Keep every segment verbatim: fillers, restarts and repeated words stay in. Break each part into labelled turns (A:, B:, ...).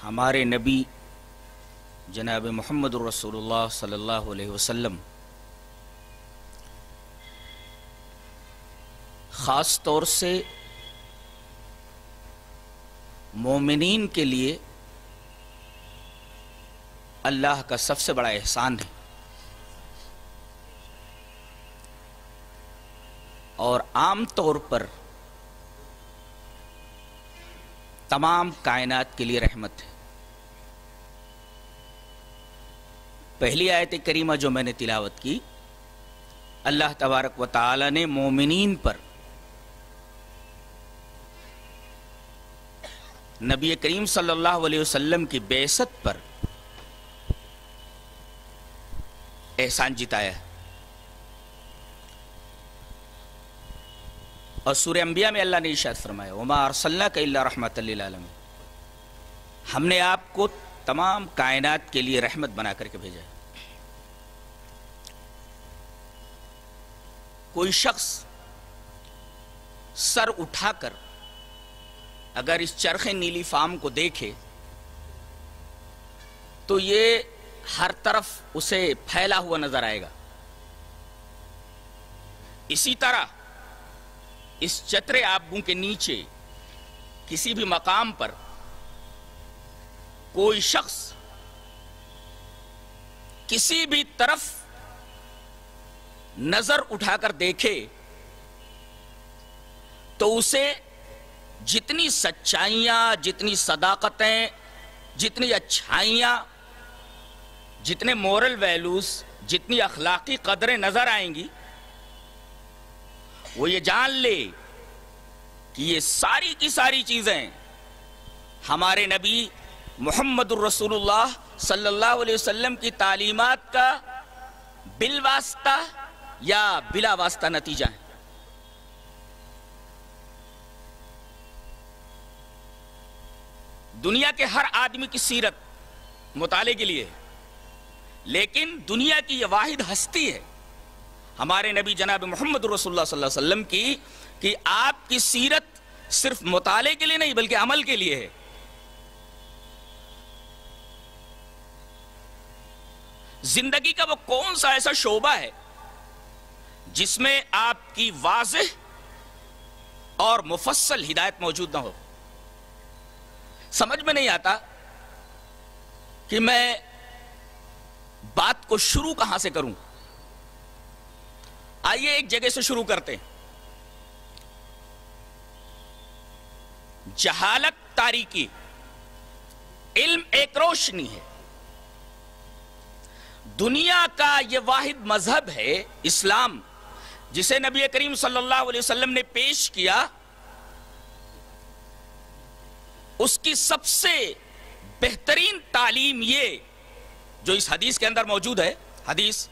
A: ہمارے نبی جناب محمد الرسول اللہ صلی اللہ علیہ وسلم خاص طور سے مومنین کے لیے اللہ کا سب سے بڑا احسان ہے، اور عام طور پر تمام کائنات کے لیے رحمت ہے۔ پہلی آیت کریمہ جو میں نے تلاوت کی، اللہ تبارک و تعالی نے مومنین پر نبی کریم صلی اللہ علیہ وسلم کی بعثت پر احسان جتایا ہے، اور سورہ انبیاء میں اللہ نے ارشاد فرمایا وَمَا أَرْسَلْنَاكَ إِلَّا رَحْمَةً لِلْعَالَمِينَ، ہم نے آپ کو تمام کائنات کے لیے رحمت بنا کر کے بھیجا ہے۔ کوئی شخص سر اٹھا کر اگر اس چرخ نیلی فام کو دیکھے تو یہ ہر طرف اسے پھیلا ہوا نظر آئے گا۔ اسی طرح اس چترے آبوں کے نیچے کسی بھی مقام پر کوئی شخص کسی بھی طرف نظر اٹھا کر دیکھے تو اسے جتنی سچائیاں، جتنی صداقتیں، جتنی اچھائیاں، جتنے مورل ویلیوز، جتنی اخلاقی قدریں نظر آئیں گی، وہ یہ جان لے کہ یہ ساری کی ساری چیزیں ہمارے نبی محمد الرسول اللہ صلی اللہ علیہ وسلم کی تعلیمات کا بالواسطہ یا بلا واسطہ نتیجہ ہے۔ دنیا کے ہر آدمی کی سیرت مطالعے کے لیے ہے، لیکن دنیا کی یہ واحد ہستی ہے ہمارے نبی جناب محمد رسول اللہ صلی اللہ علیہ وسلم کی کہ آپ کی سیرت صرف مطالعے کے لیے نہیں بلکہ عمل کے لیے ہے۔ زندگی کا وہ کون سا ایسا شعبہ ہے جس میں آپ کی واضح اور مفصل ہدایت موجود نہ ہو؟ سمجھ میں نہیں آتا کہ میں بات کو شروع کہاں سے کروں۔ آئیے ایک جگہ سے شروع کرتے ہیں۔ جہالت تاریکی، علم ایک روشنی ہے۔ دنیا کا یہ واحد مذہب ہے اسلام، جسے نبی کریم صلی اللہ علیہ وسلم نے پیش کیا۔ اس کی سب سے بہترین تعلیم یہ جو اس حدیث کے اندر موجود ہے، حدیث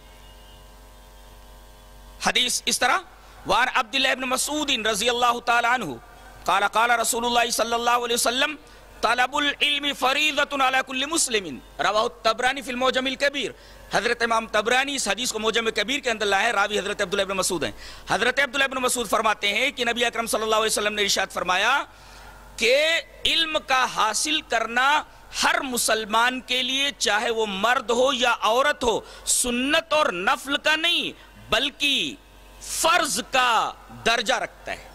A: حدیث اس طرح وعن عبداللہ ابن مسعود رضی اللہ تعالی عنہ قال قال رسول اللہ صلی اللہ علیہ وسلم طلب العلم فریضۃ علی کل مسلم، رواہ الطبرانی فی المعجم الکبیر۔ حضرت امام طبرانی اس حدیث کو معجم کبیر کے اندر لائے، راوی حضرت عبداللہ ابن مسعود ہیں۔ حضرت عبداللہ ابن مسعود فرماتے ہیں کہ نبی اکرم صلی اللہ علیہ وسلم نے ارشاد فرمایا کہ علم کا حاصل کرنا ہر مسلمان کے لیے، چاہے وہ مرد ہو یا عورت ہو، سنت اور نفل کا نہیں بلکہ فرض کا درجہ رکھتا ہے۔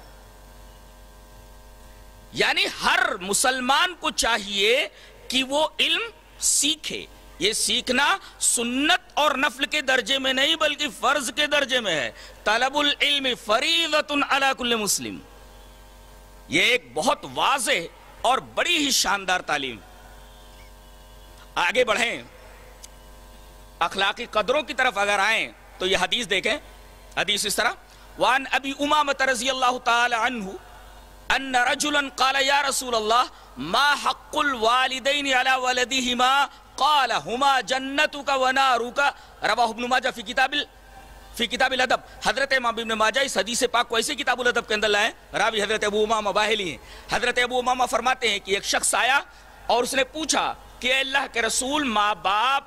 A: یعنی ہر مسلمان کو چاہیے کہ وہ علم سیکھے۔ یہ سیکھنا سنت اور نفل کے درجے میں نہیں بلکہ فرض کے درجے میں ہے۔ طلب العلم فریضۃ علی کل مسلم، یہ ایک بہت واضح اور بڑی ہی شاندار تعلیم۔ آگے بڑھیں، اخلاقی قدروں کی طرف اگر آئیں تو یہ حدیث دیکھیں۔ حدیث اس طرح وعن ابی امامۃ رضی اللہ تعالی عنہ ان رجلا قال یا رسول اللہ ما حق الوالدین علی ولدہما قال ہما جنتک ونارک، رواہ ابن ماجہ فی کتاب فی کتاب الادب۔ حضرت امام ابن ماجہ اس حدیث پاک کو ایسے کتاب الادب کے اندر لائیں، راوی حضرت ابو امامہ باہلی ہیں۔ حضرت ابو امامہ فرماتے ہیں کہ ایک شخص آیا اور اس نے پوچھا کہ اے اللہ کے رسول، ماں باپ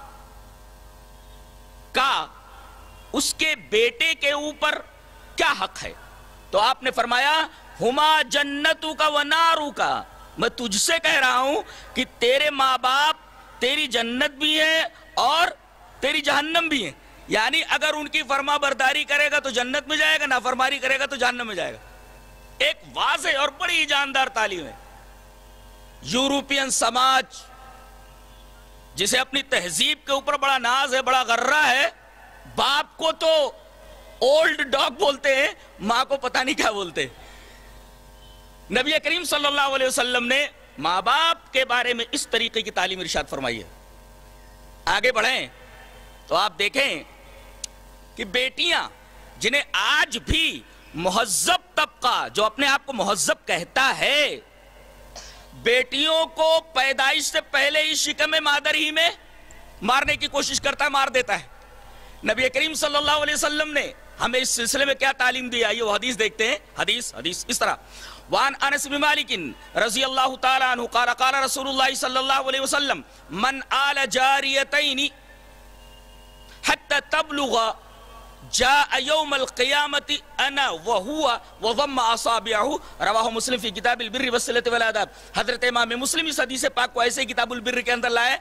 A: کا اس کے بیٹے کے اوپر کیا حق ہے؟ تو آپ نے فرمایا ہما جنتو کا و نارو کا، میں تجھ سے کہہ رہا ہوں کہ تیرے ماں باپ تیری جنت بھی ہے اور تیری جہنم بھی ہے، یعنی اگر ان کی فرما برداری کرے گا تو جنت میں جائے گا، نافرمانی کرے گا تو جہنم میں جائے گا۔ ایک واضح اور بڑی جاندار تعلیم ہے۔ یورپین سماج جسے اپنی تہذیب کے اوپر بڑا ناز ہے، بڑا غرہ ہے، باپ کو تو اولڈ ڈاگ بولتے ہیں، ماں کو پتہ نہیں کیا بولتے۔ نبی کریم صلی اللہ علیہ وسلم نے ماں باپ کے بارے میں اس طریقے کی تعلیم ارشاد فرمائی ہے۔ آگے بڑھیں تو آپ دیکھیں کہ بیٹیاں جنہیں آج بھی مہذب طبقہ جو اپنے آپ کو مہذب کہتا ہے، بیٹیوں کو پیدائش سے پہلے ہی شکم مادر ہی میں مارنے کی کوشش کرتا ہے، مار دیتا ہے۔ نبی کریم صلی اللہ علیہ وسلم نے ہمیں اس سلسلے میں کیا تعلیم دی؟ آئیے وہ حدیث دیکھتے ہیں۔ حدیث حدیث اس طرح، وان انس بن مالک رضی اللہ تعالی عنہ قال قال رسول اللہ صلی اللہ علیہ وسلم من آل جاریتین حتی تبلغ جاء یوم القیامت انا وہو وضم اصابعہ، رواہ مسلم فی کتاب البر والصلۃ والآداب۔ حضرت امام مسلم اس حدیث پاک کو ایسے کتاب البر کے اندر لائے۔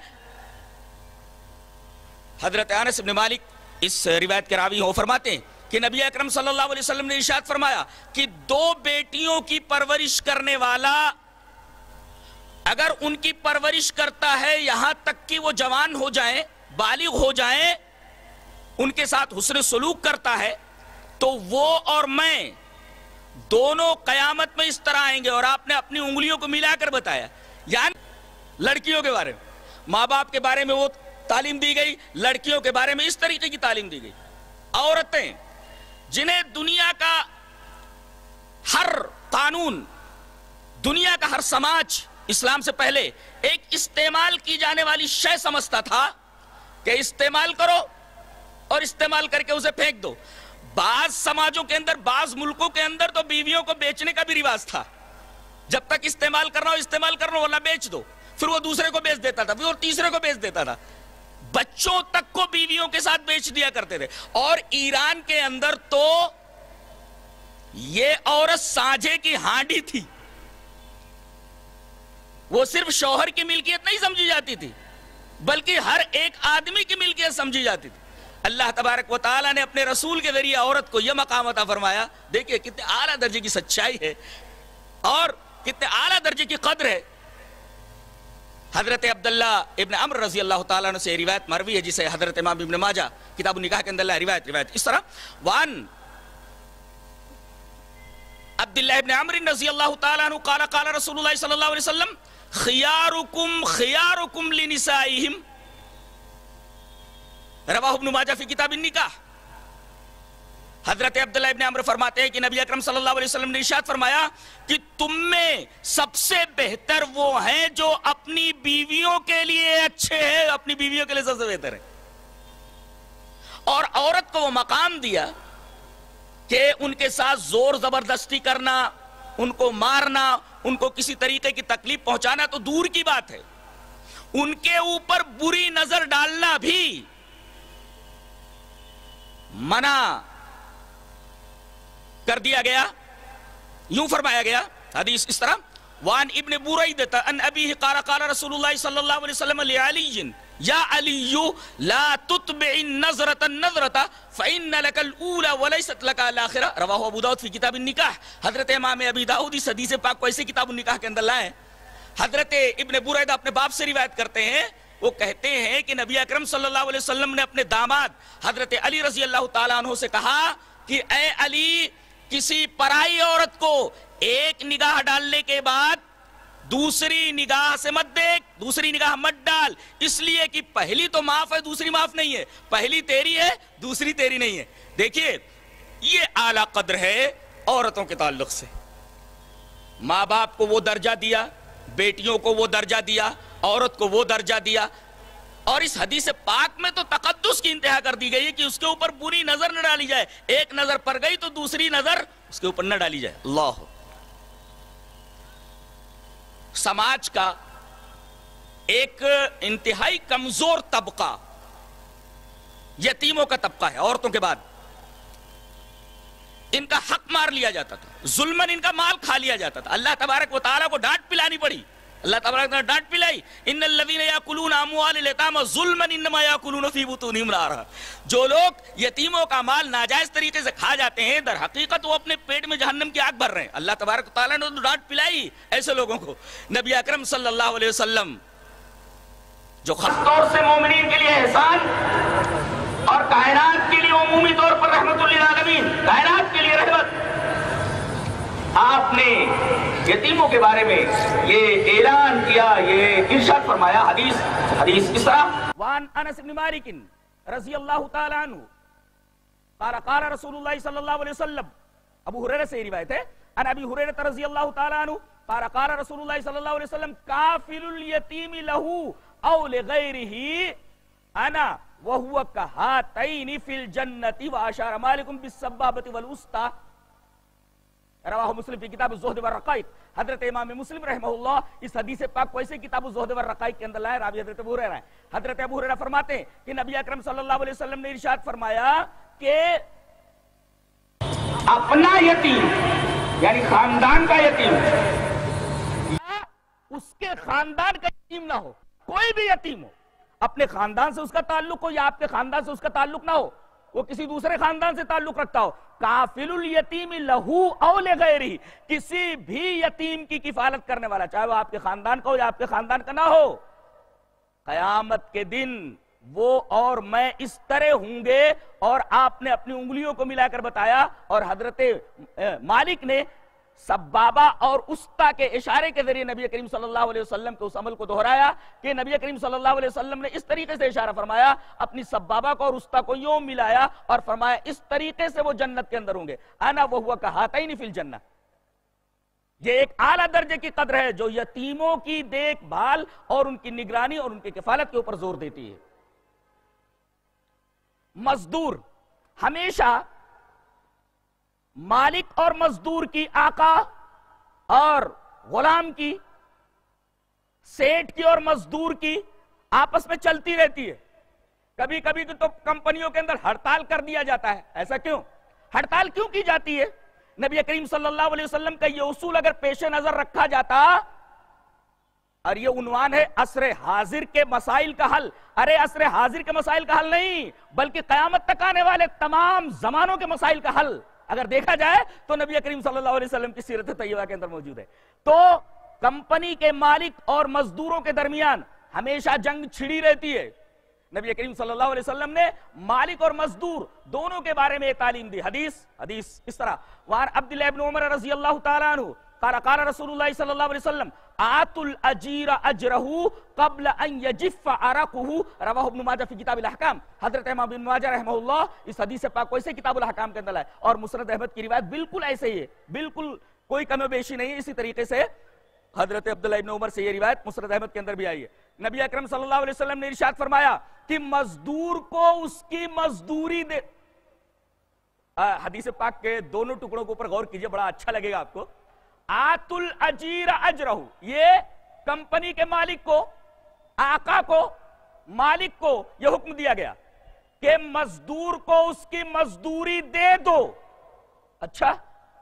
A: حضرت انس بن مالک اس روایت کے راوی ہو فرماتے ہیں کہ نبی اکرم صلی اللہ علیہ وسلم نے ارشاد فرمایا کہ دو بیٹیوں کی پرورش کرنے والا اگر ان کی پرورش کرتا ہے یہاں تک کہ وہ جوان ہو جائیں، بالغ ہو جائیں، ان کے ساتھ حسن سلوک کرتا ہے، تو وہ اور میں دونوں قیامت میں اس طرح آئیں گے۔ اور آپ نے اپنی انگلیوں کو ملا کر بتایا، یعنی لڑکیوں کے بارے میں ماں باپ کے بارے میں وہ تعلیم دی گئی، لڑکیوں کے بارے میں اس طریقے کی تعلیم دی گئی۔ عورتیں جنہیں دنیا کا ہر قانون، دنیا کا ہر سماج اسلام سے پہلے ایک استعمال کی جانے والی شے سمجھتا تھا کہ استعمال کرو اور استعمال کر کے اسے پھینک دو۔ بعض سماجوں کے اندر، بعض ملکوں کے اندر تو بیویوں کو بیچنے کا بھی رواج تھا، جب تک استعمال کرنا ہو استعمال کرنا ہو ورنہ بیچ دو، پھر وہ دوسرے کو بیچ دیتا تھا، پھر وہ تیسرے کو بیچ دیتا تھا، بچوں تک کو بیویوں کے ساتھ بیچ دیا کرتے تھے۔ اور ایران کے اندر تو یہ عورت سانجے کی ہانڈی تھی، وہ صرف شوہر کی ملکیت نہیں سمجھی جاتی تھی بلکہ ہر ایک آدمی کی ملکیت سمجھی جاتی تھی۔ اللہ تبارک و تعالیٰ نے اپنے رسول کے ذریعے عورت کو یہ مقام عطا فرمایا۔ دیکھیں کتنے اعلیٰ درجے کی سچائی ہے اور کتنے اعلیٰ درجے کی قدر ہے۔ حضرت عبداللہ ابن عمر رضی اللہ تعالیٰ عنہ سے روایت مروی ہے جسے حضرت امام ابن ماجہ کتاب النکاح کے اندر روایت روایت اس طرح، وان عبداللہ ابن عمر رضی اللہ تعالیٰ عنہ قال قال رسول اللہ صلی اللہ علیہ وسلم خیارکم خیارکم لنسائہم، رواہ ابن ماجہ فی کتاب النکاح۔ حضرت عبداللہ ابن عمر فرماتے ہیں کہ نبی اکرم صلی اللہ علیہ وسلم نے ارشاد فرمایا کہ تم میں سب سے بہتر وہ ہیں جو اپنی بیویوں کے لیے اچھے ہیں، اپنی بیویوں کے لیے سب سے بہتر ہے۔ اور عورت کو وہ مقام دیا کہ ان کے ساتھ زور زبردستی کرنا، ان کو مارنا، ان کو کسی طریقے کی تکلیف پہنچانا تو دور کی بات ہے، ان کے اوپر بری نظر ڈالنا بھی منع کر دیا گیا۔ یوں فرمایا گیا، حدیث اس طرح، وان ابن بریدہ ان ابیہ قال قال رسول اللہ صلی اللہ علیہ وسلم لعلی یا علی لا تتبع النظرة النظرة فإن لك الأولى وليست لك الآخرة، رواہ ابو داؤد فی کتاب النکاح۔ حضرت امام ابی داؤد اس حدیث پاک کو ایسے کتاب النکاح کے اندر لائے۔ حضرت ابن بریدہ اپنے باپ سے روایت کرتے ہیں، وہ کہتے ہیں کہ نبی اکرم صلی اللہ علیہ وسلم نے اپنے داماد حضرت علی رضی اللہ تعالیٰ عنہ سے کہا کہ اے علی، کسی پرائی عورت کو ایک نگاہ ڈالنے کے بعد دوسری نگاہ سے مت دیکھ، دوسری نگاہ مت ڈال، اس لیے کہ پہلی تو معاف ہے دوسری معاف نہیں ہے، پہلی تیری ہے دوسری تیری نہیں ہے۔ دیکھیے یہ اعلیٰ قدر ہے عورتوں کے تعلق سے۔ ماں باپ کو وہ درجہ دیا، بیٹیوں کو وہ درجہ دیا، عورت کو وہ درجہ دیا، اور اس حدیث پاک میں تو تقدس کی انتہا کر دی گئی ہے کہ اس کے اوپر بری نظر نہ ڈالی جائے، ایک نظر پڑ گئی تو دوسری نظر اس کے اوپر نہ ڈالی جائے۔ اللہ، سماج کا ایک انتہائی کمزور طبقہ یتیموں کا طبقہ ہے عورتوں کے بعد۔ ان کا حق مار لیا جاتا تھا، ظلمن ان کا مال کھا لیا جاتا تھا، اللہ تبارک و تعالیٰ کو ڈانٹ پلانی پڑی، اللہ تبارک و تعالیٰ ڈانٹ پلائی، ان الذین یاکلون اموال الیتامی ظلما انما یاکلون فی بطونہم نارا، جو لوگ یتیموں کا مال ناجائز طریقے سے کھا جاتے ہیں در حقیقت وہ اپنے پیٹ میں جہنم کی آگ بھر رہے ہیں۔ اللہ تبارک و تعالیٰ نے ڈانٹ پلائی ایسے لوگوں کو۔ نبی اکرم صلی اللہ علیہ وسلم جو خاص طور سے مومنین کے لیے احسان اور کائنات کے لیے عمومی طور پر رحمت للعالمین، کائنات کے لیے رحمت، آپ نے یتیموں کے بارے میں یہ اعلان کیا، یہ ارشاد فرمایا، حدیث حدیث اس طرح وان انس بن مالک رضی اللہ تعالی عنہ قال قال رسول اللہ صلی اللہ علیہ وسلم، ابو ہریرہ سے یہ روایت ہے، ان ابی ہریرہ رضی اللہ تعالی عنہ قال قال رسول اللہ صلی اللہ علیہ وسلم کافل الیتیم لہ او لغیرہ انا وہو کہاتین فی الجنت واشار مالکم بالسبابۃ والوسطی، رواہ مسلم فی کتاب الزہد والرقائق۔ حضرت امام مسلم رحمہ اللہ اس حدیث پاک کو ایسے کتاب الزہد والرقائق کے اندر لائے، راوی حضرت ابو ہریرہ ہے۔ حضرت ابو ہریرہ فرماتے ہیں کہ نبی اکرم صلی اللہ علیہ وسلم نے ارشاد فرمایا کہ اپنا یتیم یعنی خاندان کا یتیم یا اس کے خاندان کا یتیم نہ ہو، کوئی بھی یتیم ہو، اپنے خاندان سے اس کا تعلق ہو یا آپ کے خاندان سے اس کا تعلق نہ ہو، وہ کسی دوسرے خاندان سے تعلق رکھتا ہو، کافل الیتیم لہو او لغیرہ، کسی بھی یتیم کی کفالت کرنے والا، چاہے وہ آپ کے خاندان کا ہو یا آپ کے خاندان کا نہ ہو، قیامت کے دن وہ اور میں اس طرح ہوں گے۔ اور آپ نے اپنی انگلیوں کو ملا کر بتایا، اور حضرت مالک نے سبابہ اور استا کے اشارے کے ذریعے نبی کریم صلی اللہ علیہ وسلم کے اس عمل کو دہرایا کہ نبی کریم صلی اللہ علیہ وسلم نے اس طریقے سے اشارہ فرمایا، اپنی سبابہ کو اور استا کو یوں ملایا اور فرمایا اس طریقے سے وہ جنت کے اندر ہوں گے، انا وہو کہاتین فی الجنہ۔ یہ ایک اعلیٰ درجے کی قدر ہے جو یتیموں کی دیکھ بھال اور ان کی نگرانی اور ان کی کفالت کے اوپر زور دیتی ہے۔ مزدور ہمیشہ مالک اور مزدور کی، آقا اور غلام کی، سیٹ کی اور مزدور کی آپس میں چلتی رہتی ہے۔ کبھی کبھی تو کمپنیوں کے اندر ہڑتال کر دیا جاتا ہے، ایسا کیوں؟ ہڑتال کیوں کی جاتی ہے؟ نبی کریم صلی اللہ علیہ وسلم کا یہ اصول اگر پیش نظر رکھا جاتا، اور یہ عنوان ہے عصر حاضر کے مسائل کا حل، ارے عصر حاضر کے مسائل کا حل نہیں بلکہ قیامت تک آنے والے تمام زمانوں کے مسائل کا حل اگر دیکھا جائے تو نبی کریم صلی اللہ علیہ وسلم کی سیرت طیبہ کے اندر موجود ہے۔ تو کمپنی کے مالک اور مزدوروں کے درمیان ہمیشہ جنگ چھڑی رہتی ہے۔ نبی کریم صلی اللہ علیہ وسلم نے مالک اور مزدور دونوں کے بارے میں تعلیم دی۔ حدیث حدیث اس طرح وعن عبداللہ بن عمر رضی اللہ تعالیٰ عنہ قال قال رسول اللہ صلی اللہ علیہ وسلم آت الاجیر اجرہ قبل ان یجف عرقہ، رواہ ابن ماجہ فی کتاب الاحکام۔ حضرت امام ابن ماجہ رحمہ اللہ اس حدیث پاک کو ایسے کتاب الاحکام کے اندر ہے، اور مسند احمد کی روایت بالکل ایسے ہی ہے، بالکل کوئی کم و بیشی نہیں ہے۔ اسی طریقے سے حضرت عبداللہ ابن عمر سے یہ روایت مسند احمد کے اندر بھی آئی ہے۔ نبی اکرم صلی اللہ علیہ وسلم نے ارشاد فرمایا کہ مزدور کو اس کی مزدوری دے۔ حدیث پاک کے دونوں ٹکڑوں کے اوپر غور کیجئے، بڑا اچھا لگے گا آپ کو۔ آت الاجیر اجرہ، یہ کمپنی کے مالک کو، آقا کو، مالک کو یہ حکم دیا گیا کہ مزدور کو اس کی مزدوری دے دو۔ اچھا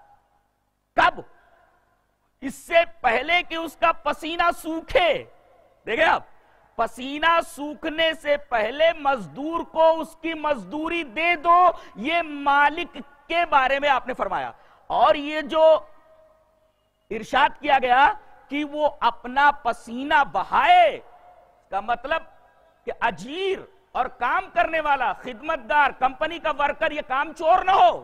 A: کب؟ اس سے پہلے کہ اس کا پسینہ سوکھے۔ دیکھیں آپ، پسینہ سوکھنے سے پہلے مزدور کو اس کی مزدوری دے دو، یہ مالک کے بارے میں آپ نے فرمایا۔ اور یہ جو ارشاد کیا گیا کہ وہ اپنا پسینہ بہائے، اس کا مطلب کہ اجیر اور کام کرنے والا، خدمتگار، کمپنی کا ورکر یہ کام چور نہ ہو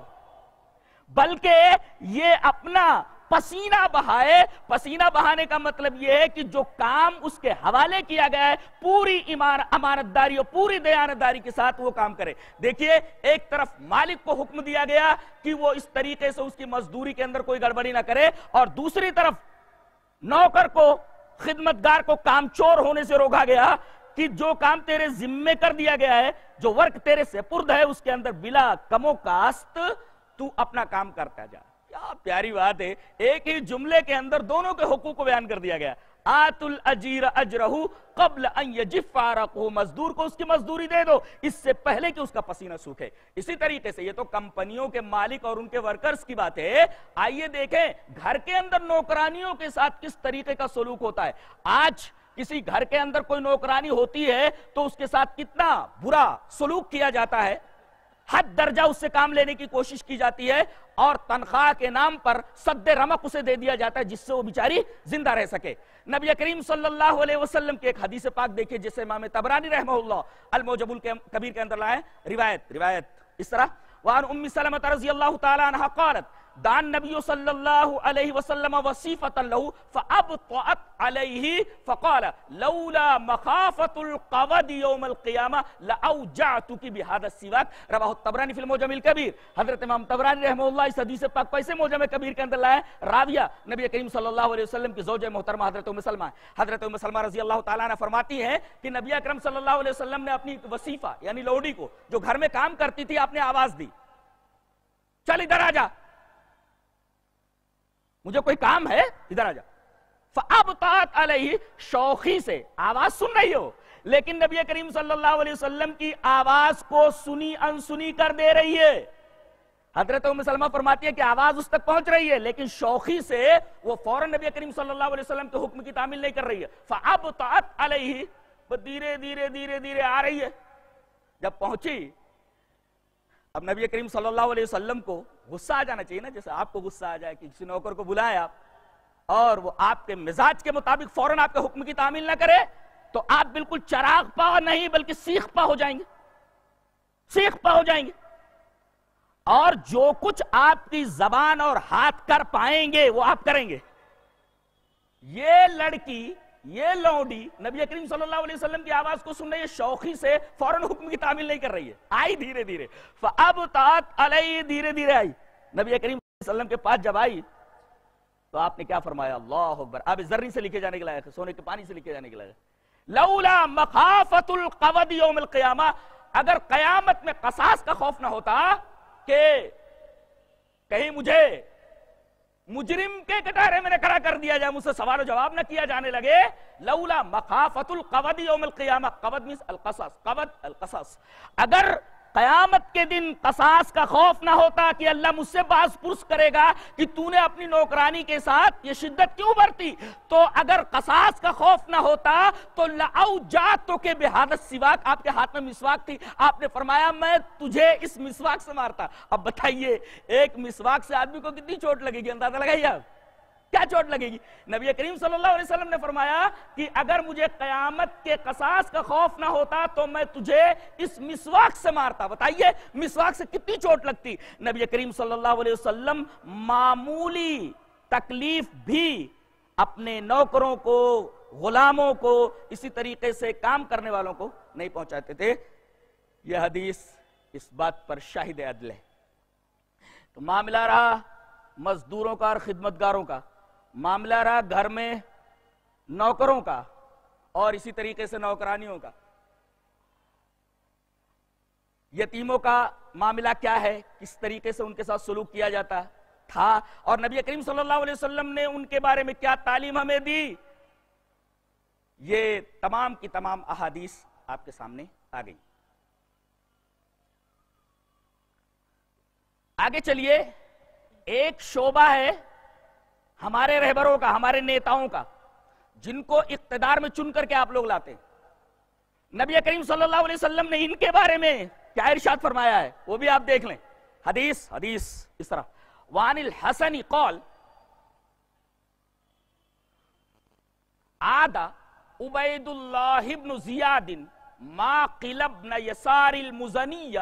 A: بلکہ یہ اپنا پسینہ بہائے۔ پسینہ بہانے کا مطلب یہ ہے کہ جو کام اس کے حوالے کیا گیا ہے پوری امانتداری اور پوری دیانتداری کے ساتھ وہ کام کرے۔ دیکھیے، ایک طرف مالک کو حکم دیا گیا کہ وہ اس طریقے سے اس کی مزدوری کے اندر کوئی گڑبڑی نہ کرے، اور دوسری طرف نوکر کو، خدمتگار کو کام چور ہونے سے روکا گیا کہ جو کام تیرے ذمے کر دیا گیا ہے، جو ورک تیرے سپرد ہے، اس کے اندر بلا کم و کاست تو اپنا کام کرتا جا۔ کیا پیاری بات ہے، ایک ہی جملے کے اندر دونوں کے حقوق کو بیان کر دیا گیا۔ آت الاجیر اجرہ قبل ان یجف عرقہ، مزدور کو اس کی مزدوری دے دو اس سے پہلے کہ اس کا پسینہ سوکھے۔ اسی طریقے سے یہ تو کمپنیوں کے مالک اور ان کے ورکرز کی بات ہے، آئیے دیکھیں گھر کے اندر نوکرانیوں کے ساتھ کس طریقے کا سلوک ہوتا ہے۔ آج کسی گھر کے اندر کوئی نوکرانی ہوتی ہے تو اس کے ساتھ کتنا برا سلوک کیا جاتا ہے، حد درجہ اس سے کام لینے کی کوشش کی جاتی ہے، اور تنخواہ کے نام پر سد رمق اسے دے دیا جاتا ہے جس سے وہ بیچاری زندہ رہ سکے۔ نبی کریم صلی اللہ علیہ وسلم کی ایک حدیث پاک دیکھیں جسے امام طبرانی رحمہ اللہ المعجم الکبیر کے اندر لائے، روایت روایت اس طرح، وعن ام سلمہ رضی اللہ تعالی عنہ قالت دان نبی صلی اللہ علیہ وسلم وصیفة له فابطأت علیہ فقال لولا مخافة القود یوم القیامہ لأوجعتک بهذا السواک، رواہ الطبرانی فی المعجم الکبیر۔ حضرت امام طبرانی رحمہ اللہ اس حدیث پاک کو ایسے معجم کبیر کے اندر لائے، راویہ نبی کریم صلی اللہ علیہ وسلم کی زوجہ محترمہ حضرت ام سلمہ حضرت ام سلمہ رضی اللہ تعالیٰ عنہ فرماتی ہیں کہ نبی اکرم صلی اللہ علیہ وسلم نے اپنی وصیفہ یعنی لوڈی کو جو گھر میں کام کرتی تھی آپ نے آواز دی، چل ادھر آ جا، مجھے کوئی کام ہے، ادھر آ جا۔ فَأَبْطَأَتْ عَلَيْهِ، شوخی سے آواز سن رہی ہو لیکن نبی کریم صلی اللہ علیہ وسلم کی آواز کو سنی انسنی کر دے رہی ہے۔ حضرت ام سلمہ فرماتی ہے کہ آواز اس تک پہنچ رہی ہے لیکن شوخی سے وہ فوراً نبی کریم صلی اللہ علیہ وسلم کے حکم کی تعمیل نہیں کر رہی ہے۔ فَأَبْطَأَتْ عَلَيْهِ، وہ دھیرے دھیرے دھیرے دھیرے آ رہی ہے، جب پہنچی اب نبی کریم صلی اللہ علیہ وسلم کو غصہ آ جانا چاہیے نا، جیسے آپ کو غصہ آ جائے کہ کسی نوکر کو بلائے آپ اور وہ آپ کے مزاج کے مطابق فوراً آپ کے حکم کی تعمیل نہ کرے تو آپ بالکل چراغ پا نہیں بلکہ سیخ پا ہو جائیں گے، سیخ پا ہو جائیں گے، اور جو کچھ آپ کی زبان اور ہاتھ کر پائیں گے وہ آپ کریں گے۔ یہ لڑکی، یہ لونڈی نبی کریم صلی اللہ علیہ وسلم کی آواز کو سن رہی ہے، شوخی سے فوراً حکم کی تعمیل نہیں کر رہی ہے، آئی دھیرے دھیرے، فَأَبْطَأَتْ عَلَيْهِ، دھیرے دھیرے آئی۔ نبی کریم صلی اللہ علیہ وسلم کے پاس جب آئی تو آپ نے کیا فرمایا؟ اللہ اکبر، آپ زرعی سے لکھے جانے کے لائق ہے، سونے کے پانی سے لکھے جانے کے لائق ہے۔ لولا مخافت القود یوم القیامہ، اگر قیامت میں قصاص کا خوف نہ ہوتا کہ کہیں مجھے مجرم کے کٹارے میں نہ کھڑا کر دیا جائے، مجھ سے سوال و جواب نہ کیا جانے لگے، لولا مخافت القود یوم القیامہ، قود means القصاص، قود القصاص، اگر قیامت کے دن قصاص کا خوف نہ ہوتا کہ اللہ مجھ سے باز پرس کرے گا کہ تو نے اپنی نوکرانی کے ساتھ یہ شدت کیوں برتی، تو اگر قصاص کا خوف نہ ہوتا تو لَأَوْجَعْتُكَ بِهَذَا السِّوَاكِ، آپ کے ہاتھ میں مسواک تھی، آپ نے فرمایا میں تجھے اس مسواک سے مارتا۔ اب بتائیے ایک مسواک سے آدمی کو کتنی چوٹ لگے گی، اندازہ لگائیے آپ کیا چوٹ لگے گی۔ نبی کریم صلی اللہ علیہ وسلم نے فرمایا کہ اگر مجھے قیامت کے قصاص کا خوف نہ ہوتا تو میں تجھے اس مسواک سے مارتا۔ بتائیے مسواک سے کتنی چوٹ لگتی۔ نبی کریم صلی اللہ علیہ وسلم معمولی تکلیف بھی اپنے نوکروں کو، غلاموں کو، اسی طریقے سے کام کرنے والوں کو نہیں پہنچاتے تھے۔ یہ حدیث اس بات پر شاہد عدل ہے۔ تو معاملہ رہا مزدوروں کا اور خدمتگاروں کا، معاملہ رہا گھر میں نوکروں کا اور اسی طریقے سے نوکرانیوں کا۔ یتیموں کا معاملہ کیا ہے، کس طریقے سے ان کے ساتھ سلوک کیا جاتا تھا، اور نبی کریم صلی اللہ علیہ وسلم نے ان کے بارے میں کیا تعلیم ہمیں دی، یہ تمام کی تمام احادیث آپ کے سامنے آ گئی۔ آگے چلیے، ایک شعبہ ہے ہمارے رہبروں کا، ہمارے نیتاؤں کا، جن کو اقتدار میں چن کر کے آپ لوگ لاتے ہیں۔ نبی کریم صلی اللہ علیہ وسلم نے ان کے بارے میں کیا ارشاد فرمایا ہے وہ بھی آپ دیکھ لیں۔ حدیث حدیث اس طرح، وعن الحسن قال عاد عبید اللہ بن زیاد ماقل بن یسار المزنی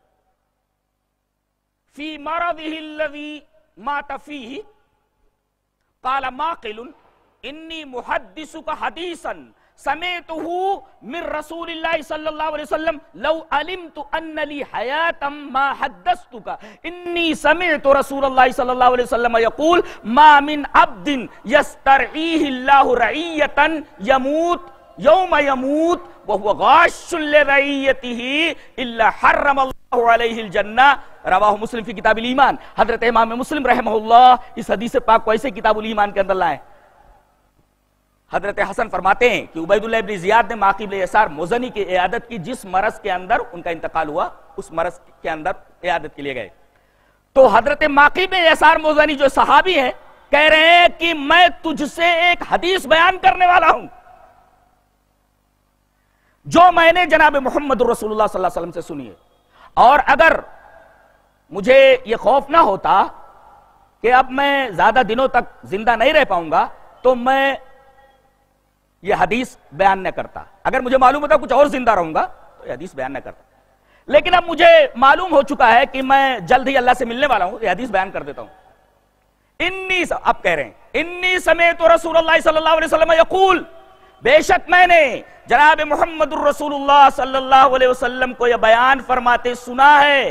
A: فی مرضه الذی مات فیہ، قال ماقل انی محدثک حدیثا سمعتہ من رسول اللہ صلی اللہ علیہ وسلم لو علمت ان لی حیاتا ما حدثتک انی سمعت رسول اللہ صلی اللہ علیہ وسلم یقول ما من عبد یسترعیہ اللہ رعیتا یموت یوم یموت وہو غاش لرعیتہ الا حرم اللہ علیہ الجنہ، رواہ مسلم فی کتاب الایمان۔ حضرت امام مسلم رحمہ اللہ اس حدیث پاک کو ایسے کتاب الایمان کے اندر لائیں۔ حضرت حسن فرماتے ہیں کہ عبید اللہ ابن زیاد نے معقل بن یسار مزنی کی عیادت کی، جس مرض کے اندر ان کا انتقال ہوا اس مرض کے اندر عیادت کے لیے گئے، تو حضرت معقل بن یسار مزنی جو صحابی ہیں کہہ رہے ہیں کہ میں تجھ سے ایک حدیث بیان کرنے والا ہوں جو میں نے جناب محمد رسول اللہ صلی اللہ علیہ وسلم سے سنی ہے، اور اگر مجھے یہ خوف نہ ہوتا کہ اب میں زیادہ دنوں تک زندہ نہیں رہ پاؤں گا تو میں یہ حدیث بیان نہ کرتا، اگر مجھے معلوم ہوتا کچھ اور زندہ رہوں گا تو یہ حدیث بیان نہ کرتا، لیکن اب مجھے معلوم ہو چکا ہے کہ میں جلد ہی اللہ سے ملنے والا ہوں، یہ حدیث بیان کر دیتا ہوں۔ انی اب کہہ رہے ہیں انی سمیت رسول اللہ صلی اللہ علیہ وسلم یقول، بے شک میں نے جناب محمد الرسول اللہ صلی اللہ علیہ وسلم کو یہ بیان فرماتے سنا ہے،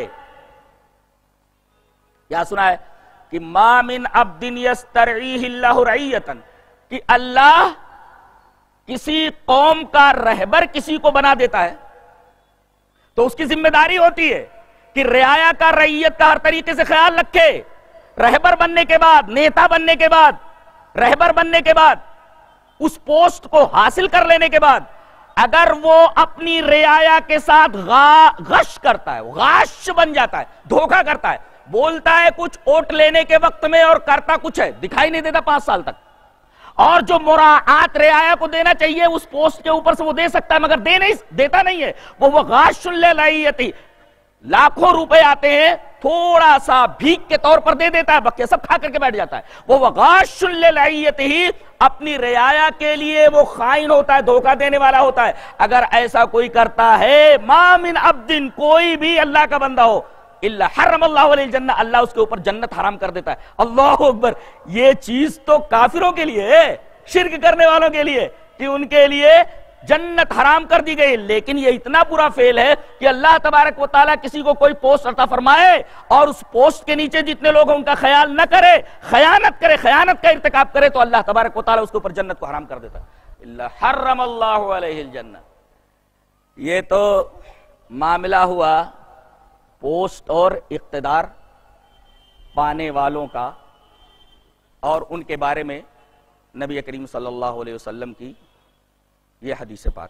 A: کیا سنا ہے؟ کہ ما من عبد یسترعیہ اللہ رعیتا، کہ اللہ کسی قوم کا رہبر کسی کو بنا دیتا ہے تو اس کی ذمہ داری ہوتی ہے کہ رعایا کا رعیت کا ہر طریقے سے خیال رکھے، رہبر بننے کے بعد، نیتا بننے کے بعد، رہبر بننے کے بعد، اس پوسٹ کو حاصل کر لینے کے بعد اگر وہ اپنی رعایا کے ساتھ غش کرتا ہے، غاش بن جاتا ہے، دھوکہ کرتا ہے، بولتا ہے کچھ ووٹ لینے کے وقت میں اور کرتا کچھ ہے، دکھائی نہیں دیتا پانچ سال تک، اور جو مراعات رعایا کو دینا چاہیے اس پوسٹ کے اوپر سے وہ دے سکتا ہے مگر دے نہیں دیتا نہیں ہے، وہ وہ غاش للعیتی، لاکھوں روپے آتے ہیں تھوڑا سا بھیک کے طور پر دے دیتا ہے، بقیہ سب کھا کر کے بیٹھ جاتا ہے، وہ وغاش للعیتی، اپنی رعایا کے لیے وہ خائن ہوتا ہے، دھوکہ دینے والا ہوتا ہے۔ اگر ایسا کوئی کرتا ہے، ما من عبد، کوئی بھی اللہ کا بندہ ہو، الا حرم اللہ علیہ الجنہ، اللہ اس کے اوپر جنت حرام کر دیتا ہے۔ اللہ اکبر، یہ چیز تو کافروں کے لیے ہے، شرک کرنے والوں کے لیے، کہ ان کے لیے جنت حرام کر دی گئی، لیکن یہ اتنا برا فعل ہے کہ اللہ تبارک و تعالیٰ کسی کو کوئی پوسٹ عطا فرمائے اور اس پوسٹ کے نیچے جتنے لوگ ہیں ان کا خیال نہ کرے، خیانت کرے، خیانت کا ارتکاب کرے، تو اللہ تبارک و تعالیٰ اس کے اوپر جنت کو حرام کر دیتا ہے۔ الا حرم اللہ علیہ الجنہ۔ یہ تو معاملہ ہوا پوسٹ اور اقتدار پانے والوں کا، اور ان کے بارے میں نبی کریم صلی اللہ علیہ وسلم کی یہ حدیث پاک۔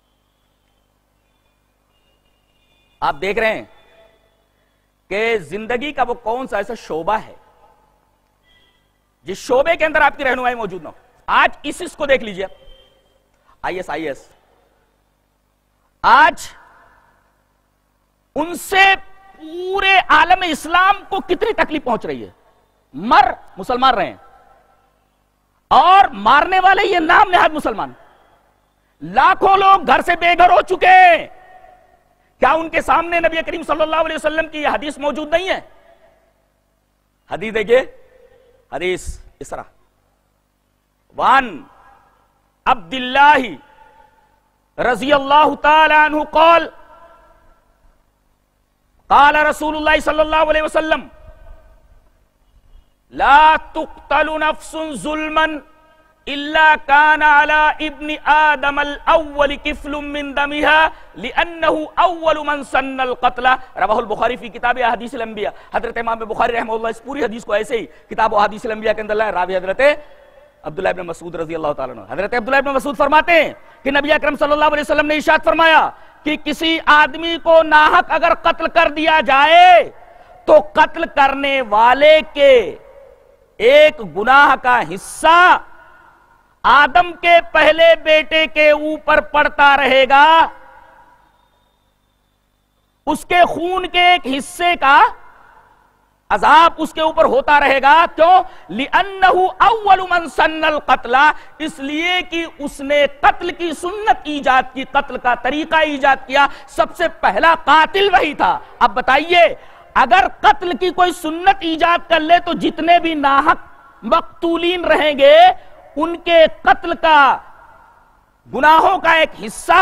A: آپ دیکھ رہے ہیں کہ زندگی کا وہ کون سا ایسا شعبہ ہے جس شعبے کے اندر آپ کی رہنمائی موجود نہ ہو۔ آج اس کو دیکھ لیجئے، آئی ایس آئی ایس، آج ان سے پورے عالم اسلام کو کتنی تکلیف پہنچ رہی ہے، مر مسلمان رہے ہیں اور مارنے والے یہ نام نہاد مسلمان، لاکھوں لوگ گھر سے بے گھر ہو چکے ہیں۔ کیا ان کے سامنے نبی کریم صلی اللہ علیہ وسلم کی یہ حدیث موجود نہیں ہے؟ حدیث دیکھیے، حدیث اس طرح، وان عبداللہ رضی اللہ تعالی عنہ قال قال رسول اللہ صلی اللہ علیہ وسلم لا تقتل نفس ظلما الا كان على ابن آدم الاول كفل من دمها لانه اول من سن القتل، رواہ البخاری فی کتاب احادیث الانبیاء۔ حضرت امام بخاری رحمہ اللہ اس پوری حدیث کو ایسے ہی کتاب احادیث الانبیاء کے اندر لائے، راوی حضرت عبداللہ ابن مسعود رضی اللہ تعالیٰ عنہ۔ حضرت عبداللہ ابن مسعود فرماتے ہیں کہ نبی اکرم صلی اللہ علیہ وسلم نے ارشاد فرمایا کہ کسی آدمی کو ناحق اگر قتل کر دیا جائے تو قتل کرنے والے کے ایک گناہ کا حصہ آدم کے پہلے بیٹے کے اوپر پڑتا رہے گا، اس کے خون کے ایک حصے کا عذاب اس کے اوپر ہوتا رہے گا۔ کیوں؟ لِأَنَّهُ أَوَّلُ مَنْ سَنَّ الْقَتْلَ، اس لیے کہ اس نے قتل کی سنت ایجاد کی، قتل کا طریقہ ایجاد کیا، سب سے پہلا قاتل وہی تھا۔ اب بتائیے اگر قتل کی کوئی سنت ایجاد کر لے تو جتنے بھی ناحق مقتولین رہیں گے ان کے قتل کا گناہوں کا ایک حصہ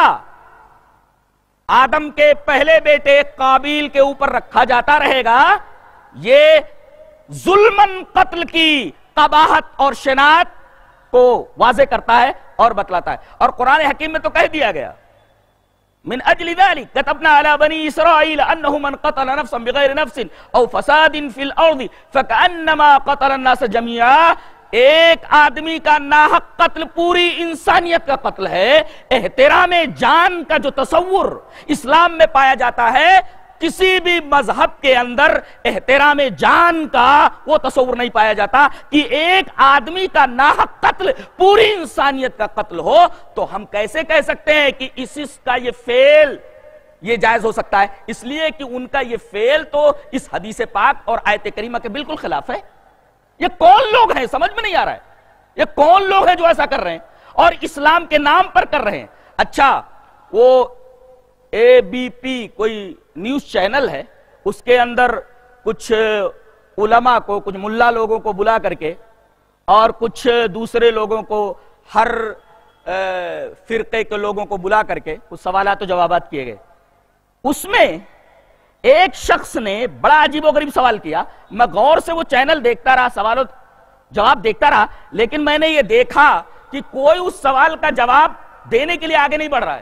A: آدم کے پہلے بیٹے قابیل کے اوپر رکھا جاتا رہے گا۔ یہ ظلمن قتل کی قباحت اور شناعت کو واضح کرتا ہے اور بتلاتا ہے، اور قرآن حکیم میں تو کہہ دیا گیا من اجل ذلك كتبنا على بني اسرائيل انه من قتل نفسا بغير نفس او فساد في الارض فكانما قتل الناس جميعا، ایک آدمی کا ناحق قتل پوری انسانیت کا قتل ہے۔ احترام جان کا جو تصور اسلام میں پایا جاتا ہے، کسی بھی مذہب کے اندر احترام جان کا وہ تصور نہیں پایا جاتا کہ ایک آدمی کا ناحق قتل پوری انسانیت کا قتل ہو۔ تو ہم کیسے کہہ سکتے ہیں کہ اسس کا یہ فعل یہ جائز ہو سکتا ہے؟ اس لیے کہ ان کا یہ فعل تو اس حدیث پاک اور آیت کریمہ کے بالکل خلاف ہے۔ یہ کون لوگ ہیں سمجھ میں نہیں آ رہا ہے، یہ کون لوگ ہیں جو ایسا کر رہے ہیں اور اسلام کے نام پر کر رہے ہیں؟ اچھا، وہ اے بی پی کوئی نیوز چینل ہے، اس کے اندر کچھ علماء کو، کچھ ملا لوگوں کو بلا کر کے اور کچھ دوسرے لوگوں کو، ہر فرقے کے لوگوں کو بلا کر کے کچھ سوالات و جوابات کیے گئے۔ اس میں ایک شخص نے بڑا عجیب و غریب سوال کیا۔ میں غور سے وہ چینل دیکھتا رہا، سوال و جواب دیکھتا رہا، لیکن میں نے یہ دیکھا کہ کوئی اس سوال کا جواب دینے کے لیے آگے نہیں بڑھ رہا ہے۔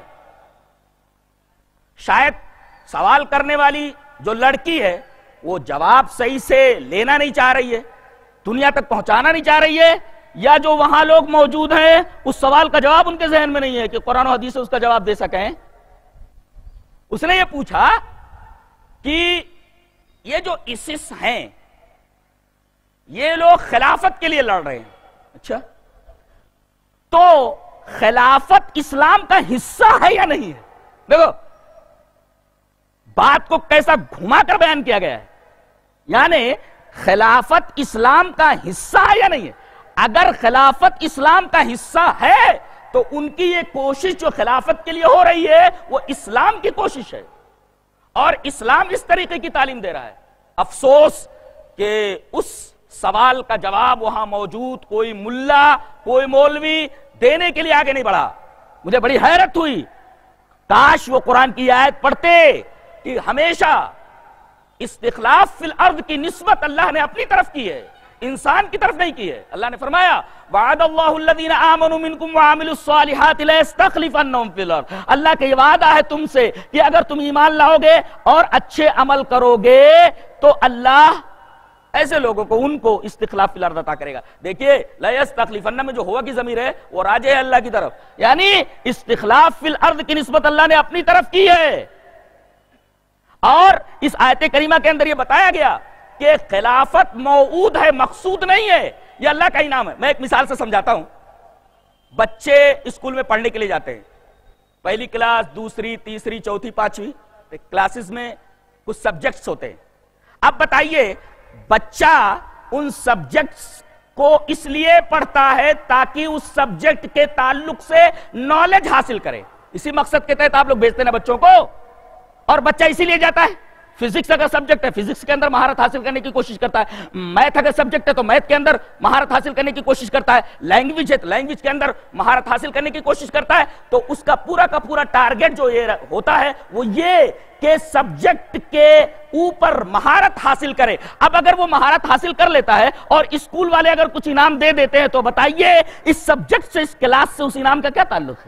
A: شاید سوال کرنے والی جو لڑکی ہے وہ جواب صحیح سے لینا نہیں چاہ رہی ہے، دنیا تک پہنچانا نہیں چاہ رہی ہے، یا جو وہاں لوگ موجود ہیں اس سوال کا جواب ان کے ذہن میں نہیں ہے کہ قرآن و حدیث سے اس کا جواب دے سکیں۔ اس نے یہ پوچھا کہ یہ جو اسس ہیں یہ لوگ خلافت کے لیے لڑ رہے ہیں، اچھا تو خلافت اسلام کا حصہ ہے یا نہیں ہے؟ دیکھو بات کو کیسا گھما کر بیان کیا گیا ہے، یعنی خلافت اسلام کا حصہ ہے یا نہیں ہے؟ اگر خلافت اسلام کا حصہ ہے تو ان کی یہ کوشش جو خلافت کے لیے ہو رہی ہے وہ اسلام کی کوشش ہے اور اسلام اس طریقے کی تعلیم دے رہا ہے۔ افسوس کہ اس سوال کا جواب وہاں موجود کوئی ملا، کوئی مولوی دینے کے لیے آگے نہیں بڑھا۔ مجھے بڑی حیرت ہوئی، کاش وہ قرآن کی آیت پڑھتے کہ ہمیشہ استخلاف فی الارض کی نسبت اللہ نے اپنی طرف کی ہے، انسان کی طرف نہیں کی ہے۔ اللہ نے فرمایا وعد اللہ الذین آمنوا منکم وعملوا الصالحات لیستخلفنہم فی الارض، اللہ کا یہ وعدہ ہے تم سے کہ اگر تم ایمان لاؤ گے اور اچھے عمل کرو گے تو اللہ ایسے لوگوں کو، ان کو استخلاف فی الارض عطا کرے گا۔ دیکھیے لیستخلفن میں جو ہوا کی ضمیر ہے وہ راجع ہے اللہ کی طرف، یعنی استخلاف فی الارض کی نسبت اللہ نے اپنی طرف کی ہے۔ اور اس آیت کریمہ کے اندر یہ بتایا گیا کہ خلافت موعود ہے، مقصود نہیں ہے، یہ اللہ کا انعام ہے۔ میں ایک مثال سے سمجھاتا ہوں۔ بچے اسکول میں پڑھنے کے لیے جاتے ہیں، پہلی کلاس، دوسری، تیسری، چوتھی، پانچویں کلاسز میں کچھ سبجیکٹس ہوتے ہیں۔ اب بتائیے بچہ ان سبجیکٹس کو اس لیے پڑھتا ہے تاکہ اس سبجیکٹ کے تعلق سے نالج حاصل کرے، اسی مقصد کے تحت آپ لوگ بھیجتے ہیں نا بچوں کو، اور بچہ اسی لیے جاتا ہے۔ فزکس اگر سبجیکٹ ہے فزکس کے اندر مہارت حاصل کرنے کی کوشش کرتا ہے، میتھ اگر سبجیکٹ ہے تو میتھ کے اندر مہارت حاصل کرنے کی کوشش کرتا ہے، لینگویج ہے تو لینگویج کے اندر مہارت حاصل کرنے کی کوشش کرتا ہے۔ تو اس کا پورا کا پورا ٹارگٹ جو یہ ہوتا ہے وہ یہ کہ سبجیکٹ کے اوپر مہارت حاصل کرے۔ اب اگر وہ مہارت حاصل کر لیتا ہے اور اسکول والے اگر کچھ انعام دے دیتے ہیں تو بتائیے اس سبجیکٹ سے، اس کلاس سے اس انعام کا کیا تعلق ہے؟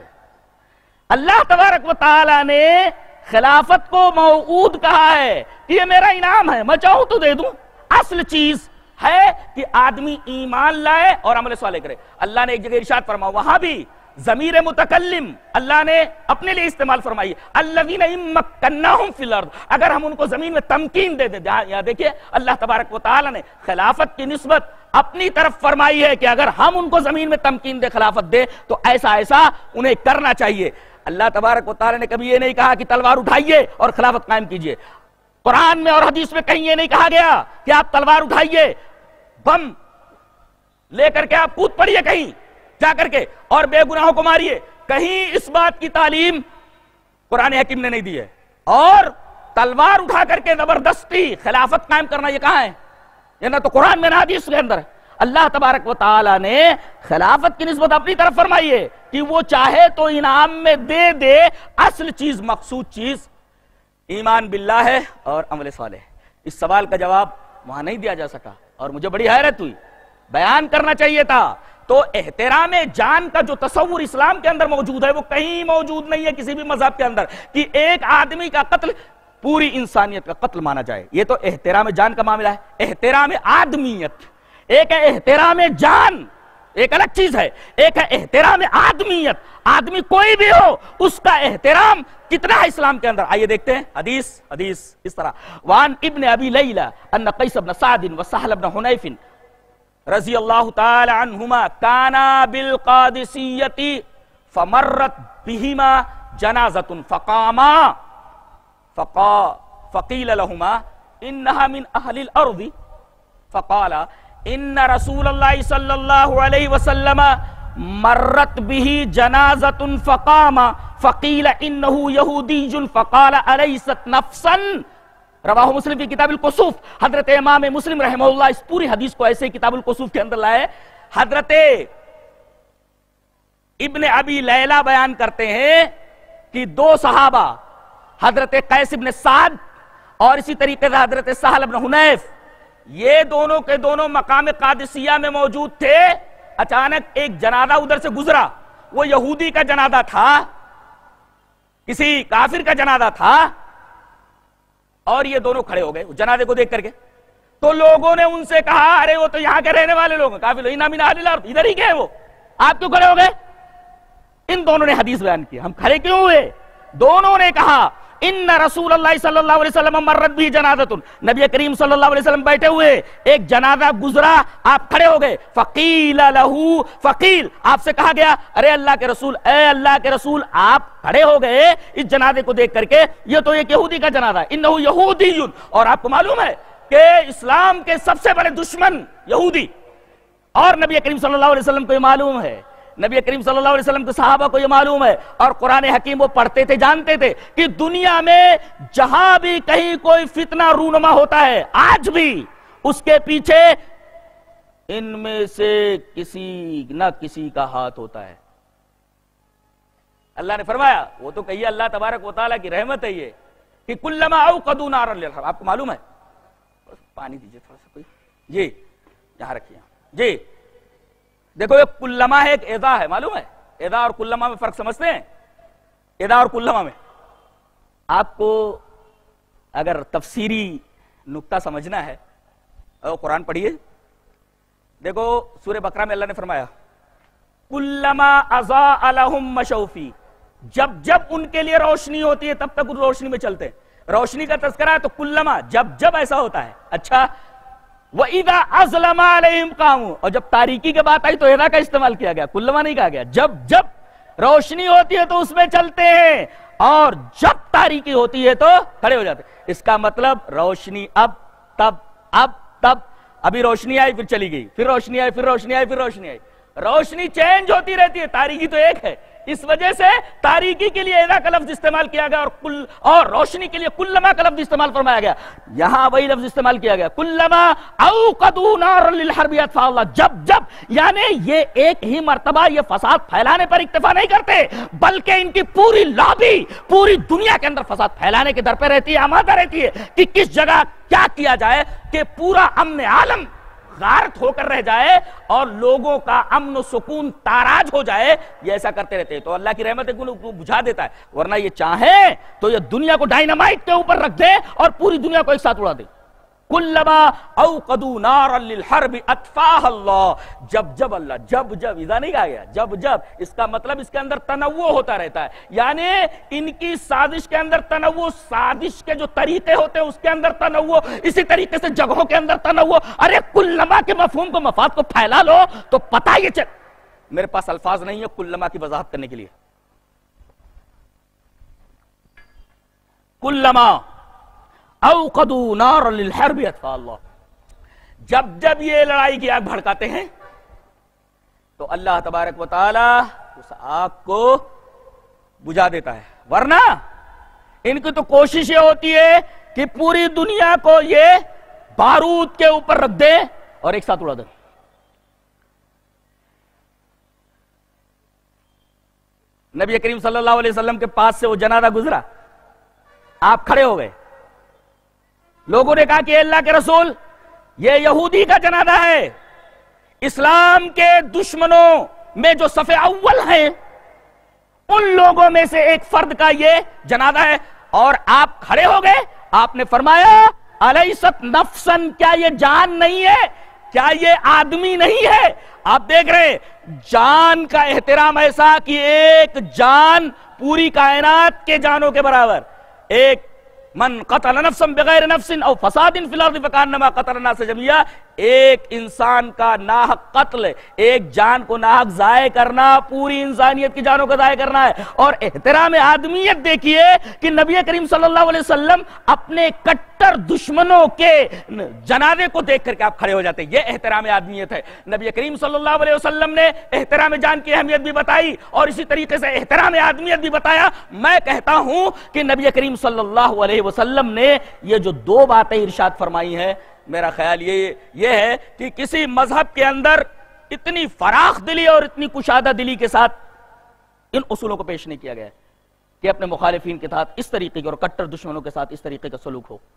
A: اللہ تبارک و تعالی نے خلافت کو موعود کہا ہے کہ یہ میرا انعام ہے، میں چاہوں تو دے دوں۔ اصل چیز ہے کہ آدمی ایمان لائے اور عمل صالح کرے۔ اللہ نے ایک جگہ ارشاد فرمایا، وہاں بھی ضمیر متکلم اللہ نے اپنے لیے استعمال فرمائی، الذین ان مکناہم فی الارض، اگر ہم ان کو زمین میں تمکین دے دیں۔ یہاں دیکھیے اللہ تبارک و تعالی نے خلافت کی نسبت اپنی طرف فرمائی ہے کہ اگر ہم ان کو زمین میں تمکین دے، خلافت دے تو ایسا ایسا انہیں کرنا چاہیے۔ اللہ تبارک و تعالی نے کبھی یہ نہیں کہا کہ تلوار اٹھائیے اور خلافت قائم کیجئے۔ قرآن میں اور حدیث میں کہیں یہ نہیں کہا گیا کہ آپ تلوار اٹھائیے، بم لے کر کے آپ کود پڑیے کہیں جا کر کے اور بے گناہوں کو ماریے، کہیں اس بات کی تعلیم قرآن حکیم نے نہیں دی ہے۔ اور تلوار اٹھا کر کے زبردستی خلافت قائم کرنا یہ کہاں ہے؟ یہ نہ تو قرآن میں نہ حدیث کے اندر ہے۔ اللہ تبارک و تعالی نے خلافت کی نسبت اپنی طرف فرمائی ہے کہ وہ چاہے تو انعام میں دے دے، اصل چیز، مقصود چیز ایمان باللہ ہے اور عمل صالح۔ اس سوال کا جواب وہاں نہیں دیا جا سکا اور مجھے بڑی حیرت ہوئی، بیان کرنا چاہیے تھا۔ تو احترام جان کا جو تصور اسلام کے اندر موجود ہے وہ کہیں موجود نہیں ہے کسی بھی مذہب کے اندر، کہ ایک آدمی کا قتل پوری انسانیت کا قتل مانا جائے۔ یہ تو احترام جان کا معاملہ ہے۔ احترام آدمیت، ایک ہے احترام جان، ایک الگ چیز ہے، ایک ہے احترام آدمیت، آدمی کوئی بھی ہو اس کا احترام کتنا ہے اسلام کے اندر. آئیے دیکھتے ہیں حدیث حدیث اس طرح. وان ابن ابی لیلہ ان قیس بن سعد وسہل بن حنیف رضی اللہ تعالی عنہما کانا بالقادسیۃ فمرت بہما جنازۃ فقاما فقا فقیل لهما انها من اہل الارض فقال ان رسول اللہ صلی اللہ علیہ وسلم مرت به جنازۃ فقام فقیل انه یہودی فقال الیست نفسا. رواہ مسلم کی کتاب الکسوف. حضرت امام مسلم رحمہ اللہ اس پوری حدیث کو ایسے کتاب الکسوف کے اندر لائے. حضرت ابن ابی لیلہ بیان کرتے ہیں کہ دو صحابہ حضرت قیس بن سعد اور اسی طریقے سے حضرت سہل بن حنیف، یہ دونوں کے دونوں مقام قادسیہ میں موجود تھے. اچانک ایک جنازہ ادھر سے گزرا، وہ یہودی کا جنازہ تھا، کسی کافر کا جنازہ تھا، اور یہ دونوں کھڑے ہو گئے جنازے کو دیکھ کر کے. تو لوگوں نے ان سے کہا ارے وہ تو یہاں کے رہنے والے لوگ ہیں، کافر لوگ، اِنَّا مِنْ أَهْلِ الْأَرْضِ، ادھر ہی گئے وہ، آپ کیوں کھڑے ہو گئے؟ ان دونوں نے حدیث بیان کی. ہم کھڑے کیوں ہوئے؟ دونوں نے کہا ان رسول اللہ صلی اللہ علیہ وسلم مرت بھی جنازۃ، نبی کریم صلی اللہ علیہ وسلم بیٹھے ہوئے، ایک جنازہ گزرا، آپ کھڑے ہو گئے. فقیل لہو، فقیل آپ سے کہا گیا ارے اللہ کے رسول، اے اللہ کے رسول آپ کھڑے ہو گئے اس جنازے کو دیکھ کر کے، یہ تو ایک یہودی کا جنازہ ہے، انہ یہودی. اور آپ کو معلوم ہے کہ اسلام کے سب سے بڑے دشمن یہودی، اور نبی کریم صلی اللہ علیہ وسلم کو یہ معلوم ہے، نبی کریم صلی اللہ علیہ وسلم کے صحابہ کو یہ معلوم ہے، اور قرآن حکیم وہ پڑھتے تھے، جانتے تھے کہ دنیا میں جہاں بھی کہیں کوئی فتنہ رونما ہوتا ہے آج بھی اس کے پیچھے ان میں سے کسی نہ کسی کا ہاتھ ہوتا ہے. اللہ نے فرمایا، وہ تو کہیے اللہ تبارک و تعالیٰ کی رحمت ہے یہ، کہ کلما اوقدوا نارا للحرب. آپ کو معلوم ہے، پانی دیجئے تھوڑا سا کوئی، جی یہاں رکھیے، جی دیکھو یہ کلما ہے، ایک اذا ہے، معلوم ہے اذا اور کلما میں فرق سمجھتے ہیں؟ اذا اور کلما میں آپ کو اگر تفسیری نقطہ سمجھنا ہے اور قرآن پڑھیے. دیکھو سورہ بقرہ میں اللہ نے فرمایا کلما اضاء لهم مشوا فیہ، جب جب ان کے لیے روشنی ہوتی ہے تب تک ان روشنی میں چلتے ہیں. روشنی کا تذکرہ ہے تو کلما، جب جب ایسا ہوتا ہے. اچھا وَإِذَا أَظْلَمَ عَلَيْهِمْ قَامُوا، اور جب تاریکی کے بات آئی تو اِذَا کا استعمال کیا گیا، کلما نہیں کہا گیا. جب جب روشنی ہوتی ہے تو اس میں چلتے ہیں، اور جب تاریکی ہوتی ہے تو کھڑے ہو جاتے ہیں. اس کا مطلب روشنی اب تب اب تب، ابھی روشنی آئی پھر چلی گئی، پھر روشنی آئی پھر روشنی آئی پھر روشنی آئی، روشنی چینج ہوتی رہتی ہے، تاریکی تو ایک ہے. اس وجہ سے تاریکی کے لیے اذا کا لفظ استعمال کیا گیا، اور کل اور روشنی کے لیے کلما کا لفظ استعمال فرمایا گیا. یہاں وہی لفظ استعمال کیا گیا کلما اوقدوا نارا للحرب اطفاء اللہ، جب جب، یعنی یہ ایک ہی مرتبہ یہ فساد پھیلانے پر اکتفا نہیں کرتے، بلکہ ان کی پوری لابی پوری دنیا کے اندر فساد پھیلانے کے در پہ رہتی ہے، آمادہ رہتی ہے کہ کس جگہ کیا کیا جائے کہ پورا امن عالم غارت ہو کر رہ جائے اور لوگوں کا امن و سکون تاراج ہو جائے. یہ ایسا کرتے رہتے ہیں. تو اللہ کی رحمت کو بجھا دیتا ہے، ورنہ یہ چاہیں تو یہ دنیا کو ڈائنامائٹ کے اوپر رکھ دے اور پوری دنیا کو ایک ساتھ اڑا دے. کلما اوقدوا نارا للحرب اطفاها اللہ، جب جب، اللہ جب جب، اذا نہیں کہا گیا، جب جب. اس کا مطلب اس کے اندر تنوع ہوتا رہتا ہے، یعنی ان کی سازش کے اندر تنوع، سازش کے جو طریقے ہوتے ہیں اس کے اندر تنوع، اسی طریقے سے جگہوں کے اندر تنوع. ارے کلما کے مفہوم کو، مفاد کو پھیلا لو تو پتہ یہ چل. میرے پاس الفاظ نہیں ہے کلما کی وضاحت کرنے کے لیے. کلما اوقدوا نارا للحرب اطفاء اللہ، جب جب یہ لڑائی کی آگ بھڑکاتے ہیں تو اللہ تبارک و تعالی اس آگ کو بجھا دیتا ہے. ورنہ ان کی تو کوشش یہ ہوتی ہے کہ پوری دنیا کو یہ بارود کے اوپر رکھ دے اور ایک ساتھ اڑا دے. نبی کریم صلی اللہ علیہ وسلم کے پاس سے وہ جنازہ گزرا، آپ کھڑے ہو گئے، لوگوں نے کہا کہ اللہ کے رسول یہ یہودی کا جنازہ ہے، اسلام کے دشمنوں میں جو صف اول ہیں ان لوگوں میں سے ایک فرد کا یہ جنازہ ہے. اور آپ کھڑے ہو گئے، آپ نے فرمایا الیست نفسن، کیا یہ جان نہیں ہے کیا یہ آدمی نہیں ہے؟ آپ دیکھ رہے ہیں جان کا احترام ایسا کہ ایک جان پوری کائنات کے جانوں کے برابر. ایک من قتل نفسا بغیر نفس او فساد فی الارض فکانما قتل الناس جميعا، ایک انسان کا ناحق قتل، ایک جان کو ناحق ضائع کرنا پوری انسانیت کی جانوں کو ضائع کرنا ہے. اور احترام آدمیت دیکھیے کہ نبی کریم صلی اللہ علیہ وسلم اپنے کٹر دشمنوں کے جنازے کو دیکھ کر کے آپ کھڑے ہو جاتے ہیں. یہ احترام آدمیت ہے. نبی کریم صلی اللہ علیہ وسلم نے احترام جان کی اہمیت بھی بتائی اور اسی طریقے سے احترام آدمیت بھی بتایا. میں کہتا ہوں کہ نبی کریم صلی اللہ علیہ وسلم نے یہ جو دو باتیں ارشاد فرمائی ہیں، میرا خیال یہ یہ ہے کہ کسی مذہب کے اندر اتنی فراخ دلی اور اتنی کشادہ دلی کے ساتھ ان اصولوں کو پیش نہیں کیا گیا ہے کہ اپنے مخالفین کے ساتھ اس طریقے کے اور کٹر دشمنوں کے ساتھ اس طریقے کا سلوک ہو.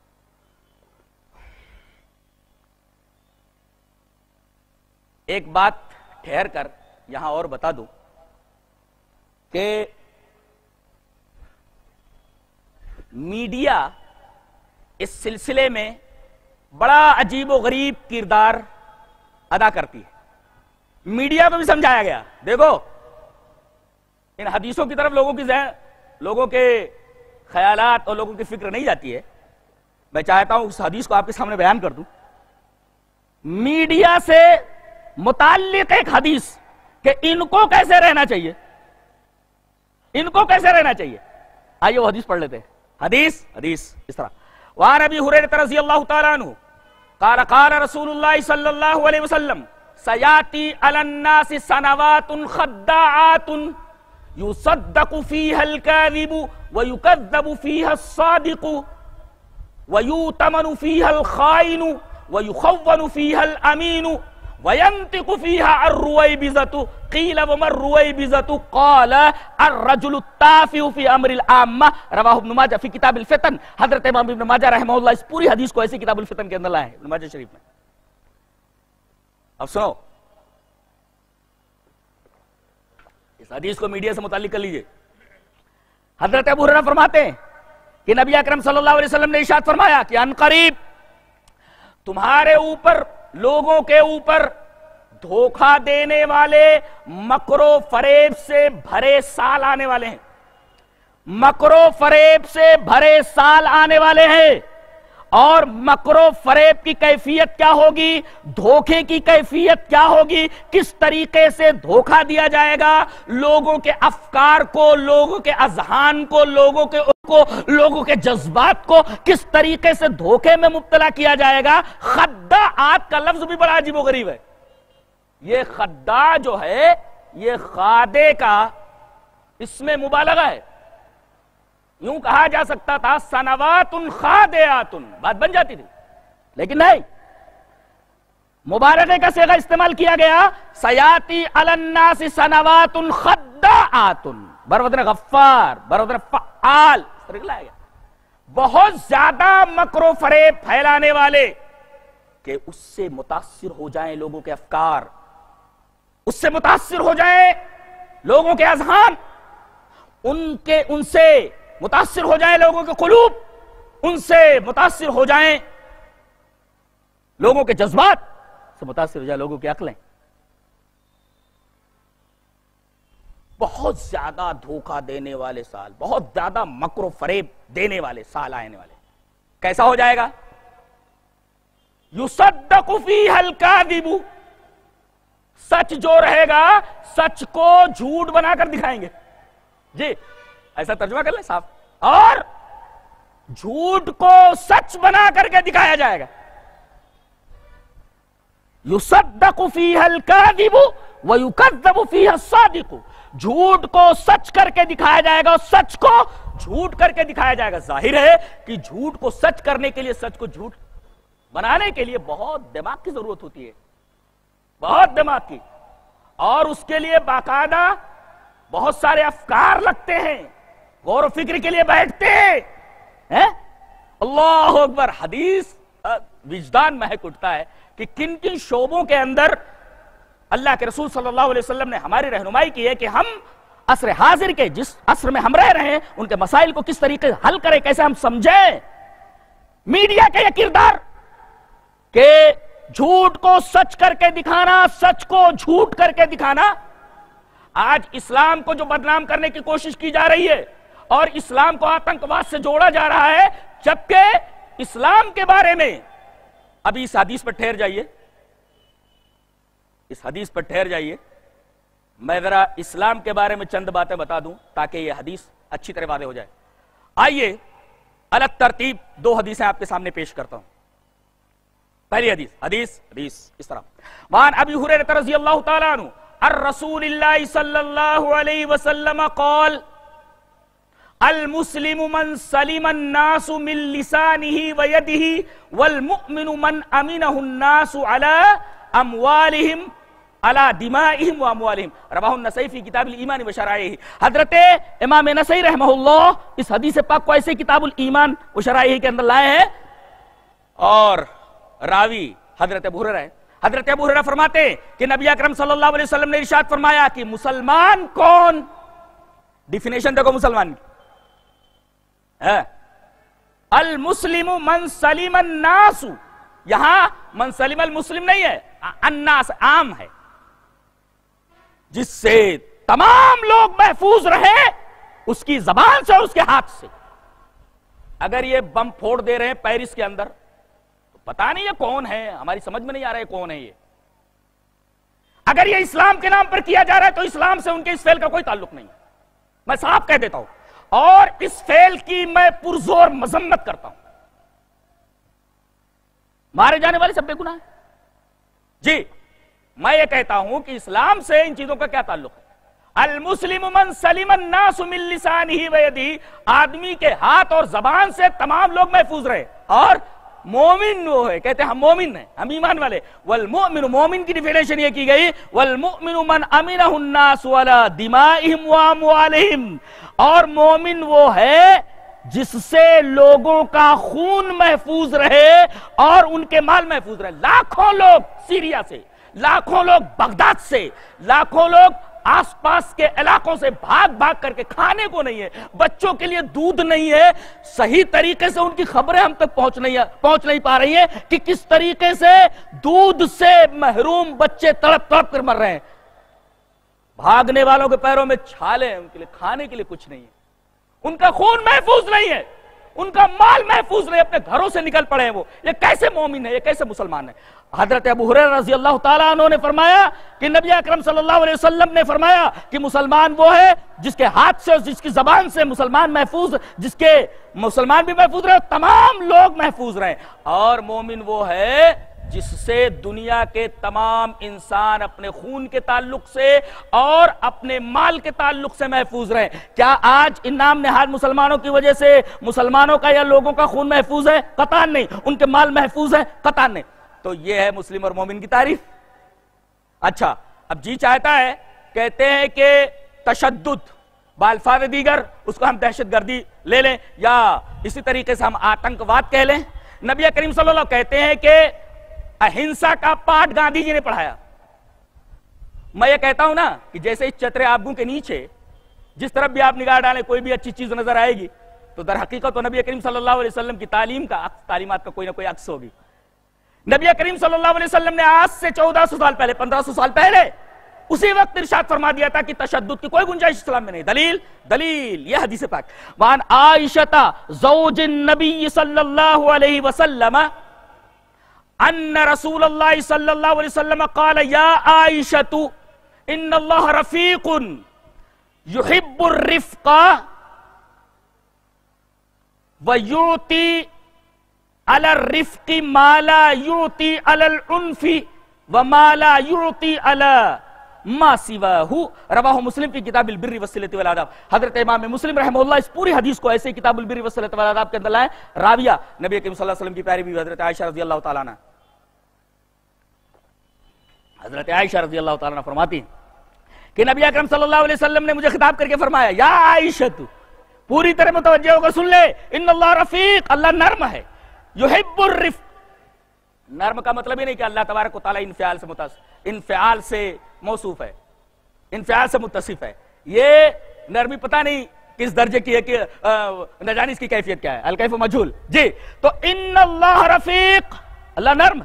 A: ایک بات ٹھہر کر یہاں اور بتا دوں کہ میڈیا اس سلسلے میں بڑا عجیب و غریب کردار ادا کرتی ہے. میڈیا کو بھی سمجھایا گیا، دیکھو ان حدیثوں کی طرف لوگوں کی ذہن لوگوں کے خیالات اور لوگوں کی فکر نہیں جاتی ہے. میں چاہتا ہوں اس حدیث کو آپ کے سامنے بیان کر دوں. میڈیا سے متعلق ایک حدیث کہ ان کو کیسے رہنا چاہیے، ان کو کیسے رہنا چاہیے. آئیے وہ حدیث پڑھ لیتے ہیں. حدیث حدیث اس طرح وعن ابی ہریرہ رضی اللہ تعالی عنہ قال قال رسول اللہ صلی اللہ علیہ وسلم سیاتی علی الناس سنوات خداعات یصدق فیہا الکاذب ویکذب فیہا الصادق ویؤتمن فیہا الخائن ویخون فیہا الامین وینطق فیہا الرویبضۃ قیل وما الرویبضۃ قال الرجل التافہ فی امر العامہ رواہ ابن ماجہ فی کتاب الفتن. حضرت امام ابن ماجہ رحمہ اللہ اس پوری حدیث کو ایسی کتاب الفتن کے اندر لائے ہیں ابن ماجہ شریف میں. اب سنو اس حدیث کو میڈیا سے متعلق کر لیجئے. حضرت ابو ہریرہ فرماتے ہیں کہ نبی اکرم صلی اللہ علیہ وسلم نے ارشاد فرمایا کہ ان قریب تمہارے اوپر لوگوں کے اوپر دھوکہ دینے والے مکر و فریب سے بھرے سال آنے والے ہیں. مکر و فریب سے بھرے سال آنے والے ہیں. اور مکر و فریب کی کیفیت کیا ہوگی، دھوکے کی کیفیت کیا ہوگی، کس طریقے سے دھوکہ دیا جائے گا لوگوں کے افکار کو، لوگوں کے اذہان کو، لوگوں کے کو لوگوں کے جذبات کو کس طریقے سے دھوکے میں مبتلا کیا جائے گا. خداعات کا لفظ بھی بڑا عجیب و غریب ہے. یہ خداع جو ہے یہ خادے کا اس میں مبالغہ ہے. یوں کہا جا سکتا تھا سنوات خادعات، بات بن جاتی تھی، لیکن نہیں، مبالغے کا صیغہ استعمال کیا گیا. سیاتی علی الناس سنوات خداعات بروزن غفار بروزن فعال، لایا گیا. بہت زیادہ مکر و فریب پھیلانے والے کہ اس سے متاثر ہو جائیں لوگوں کے افکار، اس سے متاثر ہو جائیں لوگوں کے اذہان، ان کے ان سے متاثر ہو جائیں لوگوں کے قلوب، ان سے متاثر ہو جائیں لوگوں کے جذبات، سے متاثر ہو جائیں لوگوں کی عقلیں. بہت زیادہ دھوکہ دینے والے سال، بہت زیادہ مکر و فریب دینے والے سال آنے والے. کیسا ہو جائے گا؟ یصدق فیہا الکاذب، سچ جو رہے گا سچ کو جھوٹ بنا کر دکھائیں گے. جی ایسا ترجمہ کر لیں صاحب. اور جھوٹ کو سچ بنا کر کے دکھایا جائے گا. یصدق فیہا الکاذب ویکذب فیہا الصادق، جھوٹ کو سچ کر کے دکھایا جائے گا اور سچ کو جھوٹ کر کے دکھایا جائے گا. ظاہر ہے کہ جھوٹ کو سچ کرنے کے لیے، سچ کو جھوٹ بنانے کے لیے بہت دماغ کی ضرورت ہوتی ہے، بہت دماغ کی، اور اس کے لیے باقاعدہ بہت سارے افکار لگتے ہیں، غور و فکر کے لیے بیٹھتے ہیں. اللہ اکبر. حدیث وجدان مہک اٹھتا ہے کہ کن کن شعبوں کے اندر اللہ کے رسول صلی اللہ علیہ وسلم نے ہماری رہنمائی کی ہے کہ ہم عصر حاضر کے، جس عصر میں ہم رہ رہے ہیں، ان کے مسائل کو کس طریقے حل کریں، کیسے ہم سمجھیں. میڈیا کا یہ کردار کہ جھوٹ کو سچ کر کے دکھانا، سچ کو جھوٹ کر کے دکھانا. آج اسلام کو جو بدنام کرنے کی کوشش کی جا رہی ہے اور اسلام کو آتنکواد سے جوڑا جا رہا ہے، جبکہ اسلام کے بارے میں ابھی اس حدیث پر ٹھہر جائیے، اس حدیث پر ٹھہر جائیے. میں ذرا اسلام کے بارے میں چند باتیں بتا دوں تاکہ یہ حدیث اچھی طرح واضح ہو جائے. آئیے الگ ترتیب دو حدیثیں آپ کے سامنے پیش کرتا ہوں. پہلی حدیث حدیث حدیث اس طرح وعن ابی ہریرہ رضی اللہ تعالی عنہ الرسول اللہ صلی اللہ علیہ وسلم قال المسلم من سلم الناس من لسانه ويده والمؤمن من امنه الناس على اموالهم على دمائهم واموالهم رواہ النسائی فی کتاب الایمان و شرائعہ. حضرت امام نسائی رحمہ اللہ اس حدیث پاک کو ایسے کتاب الایمان و شرائعہ کے اندر لائے ہیں اور راوی حضرت ابو ہریرہ ہے. حضرت ابو ہریرہ فرماتے ہیں کہ نبی اکرم صلی اللہ علیہ وسلم نے ارشاد فرمایا کہ مسلمان کون، ڈیفینیشن دیکھو مسلمان کی، المسلم من سلم الناس، یہاں من سلم المسلم نہیں ہے، الناس عام ہے، جس سے تمام لوگ محفوظ رہے اس کی زبان سے اور اس کے ہاتھ سے. اگر یہ بم پھوڑ دے رہے ہیں پیرس کے اندر تو پتہ نہیں یہ کون ہے، ہماری سمجھ میں نہیں آ رہا ہے کون ہے یہ. اگر یہ اسلام کے نام پر کیا جا رہا ہے تو اسلام سے ان کے اس فعل کا کوئی تعلق نہیں، میں صاف کہہ دیتا ہوں، اور اس فعل کی میں پرزور مذمت کرتا ہوں. مارے جانے والے سب بے گناہ ہیں. جی میں یہ کہتا ہوں کہ اسلام سے ان چیزوں کا کیا تعلق ہے. المسلم من سلم الناس من لسانہ ویدہ، آدمی کے ہاتھ اور زبان سے تمام لوگ محفوظ رہے. اور مومن وہ ہے، کہتے ہیں ہم مومن ہیں، ہم ایمان والے. والمؤمن، مومن کی ڈیفینیشن یہ کی گئی والمؤمن من امنہ الناس علی دمائہم واموالہم، اور مومن وہ ہے جس سے لوگوں کا خون محفوظ رہے اور ان کے مال محفوظ رہے. لاکھوں لوگ سیریا سے، لاکھوں لوگ بغداد سے، لاکھوں لوگ آس پاس کے علاقوں سے بھاگ بھاگ کر کے، کھانے کو نہیں ہے، بچوں کے لیے دودھ نہیں ہے، صحیح طریقے سے ان کی خبریں ہم تک پہنچ نہیں پہنچ نہیں پا رہی ہیں کہ کس طریقے سے دودھ سے محروم بچے تڑپ تڑپ کر مر رہے ہیں. بھاگنے والوں کے پیروں میں چھالے ہیں، ان کے لیے کھانے کے لیے کچھ نہیں ہے، ان کا خون محفوظ نہیں ہے، ان کا مال محفوظ نہیں، اپنے گھروں سے نکل پڑے ہیں. وہ یہ کیسے مومن ہے، یہ کیسے مسلمان ہے؟ حضرت ابو ہریرہ رضی اللہ تعالیٰ عنہ نے فرمایا کہ نبی اکرم صلی اللہ علیہ وسلم نے فرمایا کہ مسلمان وہ ہے جس کے ہاتھ سے اور جس کی زبان سے مسلمان محفوظ، جس کے مسلمان بھی محفوظ رہے، تمام لوگ محفوظ رہے. اور مومن وہ ہے جس سے دنیا کے تمام انسان اپنے خون کے تعلق سے اور اپنے مال کے تعلق سے محفوظ رہے. کیا آج ان نام نہاد مسلمانوں کی وجہ سے مسلمانوں کا یا لوگوں کا خون محفوظ ہے؟ قطعاً نہیں. ان کے مال محفوظ ہے؟ قطعاً نہیں. تو یہ ہے مسلم اور مومن کی تعریف. اچھا اب جی چاہتا ہے کہتے ہیں کہ تشدد بالفاظ دیگر اس کو ہم دہشت گردی لے لیں یا اسی طریقے سے ہم آتنکواد کہہ لیں. نبی کریم صلی اللہ علیہ وسلم کہتے ہیں کہ اہنسا کا پاٹ گاندھی جی نے پڑھایا. میں یہ کہتا ہوں نا کہ جیسے اس چترے آبگوں کے نیچے جس طرف بھی آپ نگاہ ڈالیں کوئی بھی اچھی چیز نظر آئے گی تو در حقیقت تو نبی کریم صلی اللہ علیہ وسلم کی تعلیم کا تعلیمات کا کوئی نہ کوئی عکس ہوگی. نبی کریم صلی اللہ علیہ وسلم نے آج سے چودہ سو سال پہلے، پندرہ سو سال پہلے اسی وقت ارشاد فرما دیا تھا کہ تشدد کی کوئی گنجائش اسلام میں نہیں. دلیل دلیل یہ حدیث پاک وان عائشہ زوج النبی صلی اللہ علیہ وسلم ان رسول اللہ صلی اللہ علیہ وسلم قال یا عائشہ ان اللہ رفیق یحب الرفق ویعطی علی الرفق ما لا یعطی علی العنف وما لا یعطی علی ما سواہ. رواہ مسلم فی کتاب البر والصلۃ والآداب. حضرت امام مسلم رحمہ اللہ اس پوری حدیث کو ایسے کتاب البر والصلۃ والآداب کے اندر لائے. راویہ نبی کریم صلی اللہ علیہ وسلم کی پیاری بیوی حضرت عائشہ رضی اللہ تعالیٰ عنہ. حضرت عائشہ رضی اللہ تعالیٰ عنہ فرماتی کہ نبی اکرم صلی اللہ علیہ وسلم نے مجھے خطاب کر کے فرمایا یا عائشہ تو پوری طرح متوجہ ہو کر سن لے، ان اللہ رفیق، اللہ نرم ہے، یحب الرفق. نرم کا مطلب یہ نہیں کہ اللہ تبارک و تعالیٰ انفعال سے متصف انفعال سے موصوف ہے، انفعال سے متصف ہے. یہ نرمی پتہ نہیں کس درجے کی ہے کہ نہ جانے اس کی کیفیت کیا ہے، الکیف مجہول. جی تو ان اللہ رفیق، اللہ نرم ہے.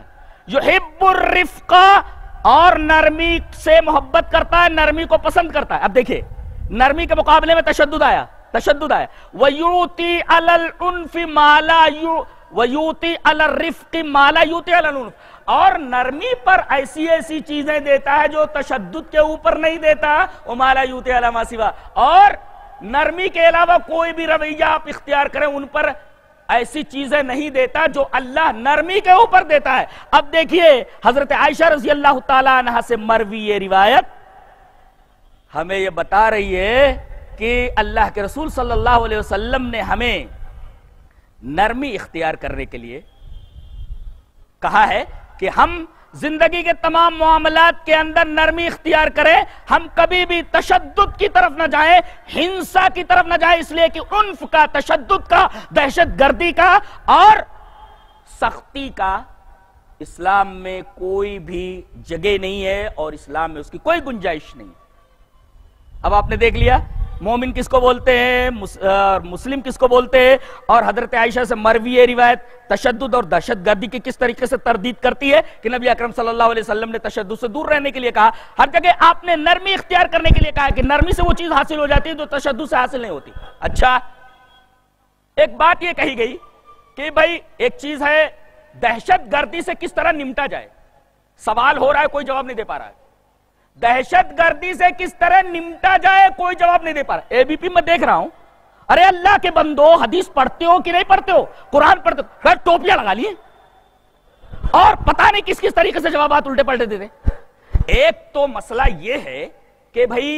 A: یحب الرفق، اور نرمی سے محبت کرتا ہے، نرمی کو پسند کرتا ہے. اب دیکھیں نرمی کے مقابلے میں تشدد آیا، تشدد آیا. وَيُوتِي عَلَى الْعُنْفِ مَا لَا وَيُوتِي عَلَى الرِّفْقِ مَا لَا يُوتِي عَلَى الْعُنْفِ، اور نرمی پر ایسی ایسی چیزیں دیتا ہے جو تشدد کے اوپر نہیں دیتا. وَمَا لَا يُوتِي عَلَى مَا سِوَا، اور نرمی کے علاوہ کوئی بھی رویہ آپ اختیار کریں ان پر ایسی چیزیں نہیں دیتا جو اللہ نرمی کے اوپر دیتا ہے. اب دیکھیے حضرت عائشہ رضی اللہ تعالیٰ عنہ سے مروی یہ روایت ہمیں یہ بتا رہی ہے کہ اللہ کے رسول صلی اللہ علیہ وسلم نے ہمیں نرمی اختیار کرنے کے لیے کہا ہے کہ ہم زندگی کے تمام معاملات کے اندر نرمی اختیار کریں، ہم کبھی بھی تشدد کی طرف نہ جائیں، ہنسا کی طرف نہ جائیں، اس لیے کہ عنف کا، تشدد کا، دہشت گردی کا اور سختی کا اسلام میں کوئی بھی جگہ نہیں ہے، اور اسلام میں اس کی کوئی گنجائش نہیں. اب آپ نے دیکھ لیا مومن کس کو بولتے ہیں، مسلم کس کو بولتے ہیں، اور حضرت عائشہ سے مروی یہ روایت تشدد اور دہشت گردی کی کس طریقے سے تردید کرتی ہے کہ نبی اکرم صلی اللہ علیہ وسلم نے تشدد سے دور رہنے کے لیے کہا. ہر جگہ آپ نے نرمی اختیار کرنے کے لیے کہا کہ نرمی سے وہ چیز حاصل ہو جاتی ہے جو تشدد سے حاصل نہیں ہوتی. اچھا ایک بات یہ کہی گئی کہ بھائی ایک چیز ہے دہشت گردی سے کس طرح نمٹا جائے، سوال ہو رہا ہے کوئی جواب نہیں دے پا رہا ہے. دہشت گردی سے کس طرح نمٹا جائے کوئی جواب نہیں دے پا رہا. اے بی پی میں دیکھ رہا ہوں، ارے اللہ کے بندو حدیث پڑھتے ہو کہ نہیں پڑھتے ہو، قرآن پڑھتے ہو، پھر ٹوپیاں لگا لیے اور پتہ نہیں کس کس طریقے سے جوابات الٹے پلٹے دیتے. ایک تو مسئلہ یہ ہے کہ بھائی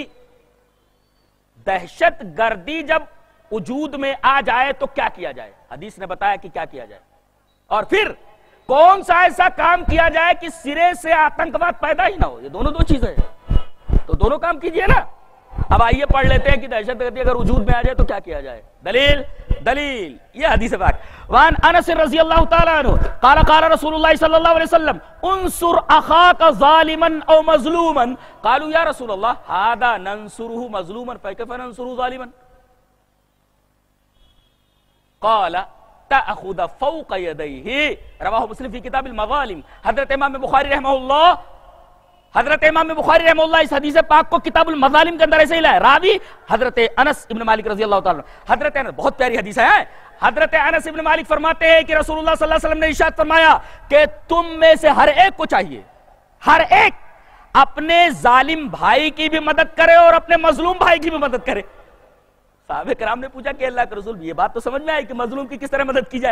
A: دہشت گردی جب وجود میں آ جائے تو کیا کیا جائے، حدیث نے بتایا کہ کیا کیا جائے، اور پھر کون سا ایسا کام کیا جائے کہ سرے سے آتنکواد پیدا ہی نہ ہو. یہ دونوں دو چیزیں ہیں، تو دونوں کام کیجئے نا. اب آئیے پڑھ لیتے ہیں کہ دہشت گردی اگر وجود میں آ جائے تو کیا کیا جائے. دلیل دلیل یہ حدیث پاک. وان انس رضی اللہ تعالی عنہ قال قال رسول اللہ صلی اللہ علیہ وسلم انصر اخاک ظالما او مظلوما قالوا یا رسول اللہ هذا ننصره مظلوما فكيف ننصره ظالما قال تأخذ فوق يديه رواہ مسلم فی کتاب المظالم. حضرت امام بخاری رحمہ اللہ حضرت امام بخاری رحمہ اللہ اس حدیث پاک کو کتاب المظالم کے اندر ایسے ہی لائے. راوی حضرت انس ابن مالک رضی اللہ تعالیٰ. حضرت انس بہت پیاری حدیث ہے. حضرت انس ابن مالک فرماتے ہیں کہ رسول اللہ صلی اللہ علیہ وسلم نے ارشاد فرمایا کہ تم میں سے ہر ایک کو چاہیے، ہر ایک اپنے ظالم بھائی کی بھی مدد کرے اور اپنے مظلوم بھائی کی بھی مدد کرے. صحابہ کرام نے پوچھا کہ اللہ کے رسول یہ بات تو سمجھ میں آئی کہ مظلوم کی کس طرح مدد کی جائے.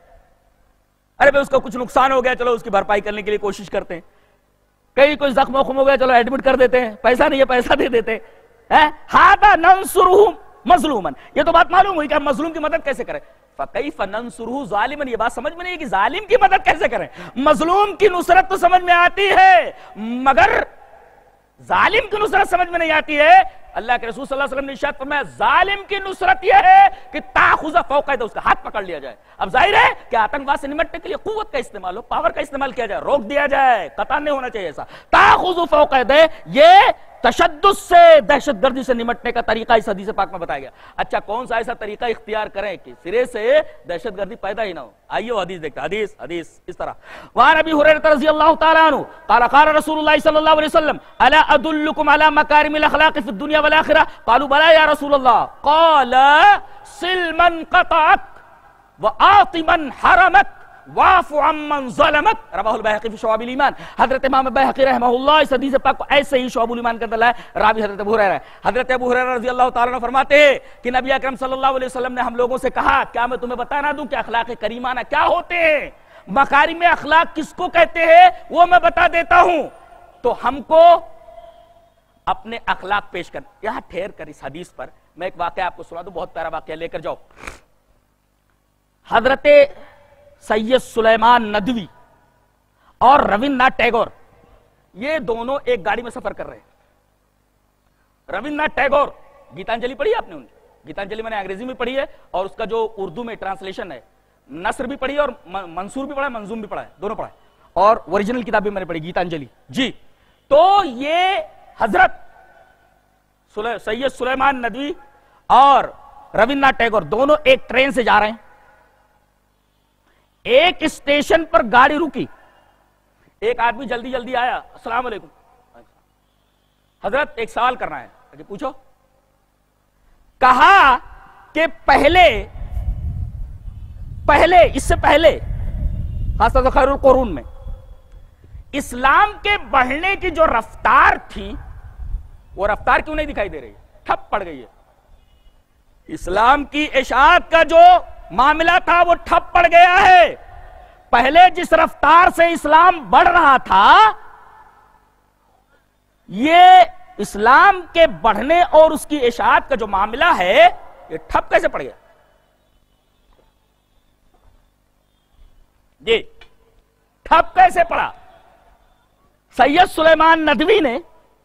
A: ارے بھائی اس کو کچھ نقصان ہو گیا، چلو اس کی بھرپائی کرنے کے لیے کوشش کرتے ہیں. کئی کوئی زخم وخم ہو گیا، چلو ایڈمٹ کر دیتے ہیں، پیسہ نہیں ہے پیسہ دے دیتے ہیں. ہذا ننصرہ مظلوما، یہ تو بات معلوم ہوئی کہ ہم مظلوم کی مدد کیسے کریں. فکیف ننصرہ ظالما، یہ بات سمجھ میں نہیں ہے کہ ظالم کی مدد کیسے کریں. مظلوم کی نصرت تو سمجھ میں آتی ہے مگر ظالم کی نصرت سمجھ میں نہیں آتی ہے. اللہ کے رسول صلی اللہ علیہ وسلم نے ارشاد فرمایا ظالم کی نصرت یہ ہے کہ تاخذ فوق ید، اس کا ہاتھ پکڑ لیا جائے. اب ظاہر ہے کہ آتنکواد سے نمٹنے کے لیے قوت کا استعمال ہو، پاور کا استعمال کیا جائے، روک دیا جائے، قطع نہیں ہونا چاہیے. ایسا تاخذ فوق ید یہ تشدد سے، دہشت گردی سے نمٹنے کا طریقہ اس حدیث پاک میں بتایا گیا. اچھا کون سا ایسا طریقہ اختیار کریں کہ سرے سے دہشت گردی پیدا ہی نہ ہو. آئیے وہ حدیث دیکھتے ہیں. حدیث حدیث اس طرح وعن ابی ہریرہ رضی اللہ تعالی عنہ قال قال رسول اللہ صلی اللہ علیہ وسلم الا ادلکم علی مکارم الاخلاق فی الدنیا والآخرہ قالوا بلا یا رسول اللہ قال صل من قطعک وآت من حرمک واعف عمن ظلمک رواہ البیہقی فی شعب الایمان. حضرت امام بیہقی رحمہ اللہ اس حدیث پاک کو ایسے ہی شعب الایمان کے اندر لائے. راوی حضرت ابو ہریرہ ہے. حضرت ابو ہریرہ رضی اللہ تعالیٰ عنہ فرماتے ہیں کہ نبی اکرم صلی اللہ علیہ وسلم نے ہم لوگوں سے کہا کیا میں تمہیں بتا نہ دوں کہ اخلاق کریمانہ کیا ہوتے ہیں، مکارم اخلاق کس کو کہتے ہیں وہ میں بتا دیتا ہوں. تو ہم کو اپنے اخلاق پیش کر. یہاں ٹھہر کر اس حدیث پر میں ایک واقعہ آپ کو سنا دوں، بہت پیارا واقعہ لے کر جاؤ. حضرت سید سلیمان ندوی اور رویندرناتھ ٹیگور یہ دونوں ایک گاڑی میں سفر کر رہے ہیں. رویندرناتھ ٹیگور گیتانجلی پڑھی ہے آپ نے؟ ان کی گیتانجلی میں نے انگریزی میں پڑھی ہے اور اس کا جو اردو میں ٹرانسلیشن ہے، نثر بھی پڑھی ہے اور منصور بھی پڑھا ہے، منظوم بھی پڑھا ہے، دونوں پڑھا ہے، اور اوریجنل کتاب بھی میں نے پڑھی گیتانجلی. جی تو یہ حضرت سید سلیمان ندوی اور رویندرناتھ ٹیگور دونوں ایک ٹرین سے جا رہے ہیں. ایک اسٹیشن پر گاڑی رکی، ایک آدمی جلدی جلدی آیا، السلام علیکم حضرت ایک سوال کرنا ہے، اچھا پوچھو. کہا کہ پہلے پہلے اس سے پہلے خاص طور سے خیر القرون میں اسلام کے بڑھنے کی جو رفتار تھی وہ رفتار کیوں نہیں دکھائی دے رہی؟ ٹھپ پڑ گئی ہے. اسلام کی اشاعت کا جو معاملہ تھا وہ ٹھپ پڑ گیا ہے. پہلے جس رفتار سے اسلام بڑھ رہا تھا یہ اسلام کے بڑھنے اور اس کی اشاعت کا جو معاملہ ہے یہ ٹھپ کیسے پڑ گیا؟ جی ٹھپ کیسے پڑا؟ سید سلیمان ندوی نے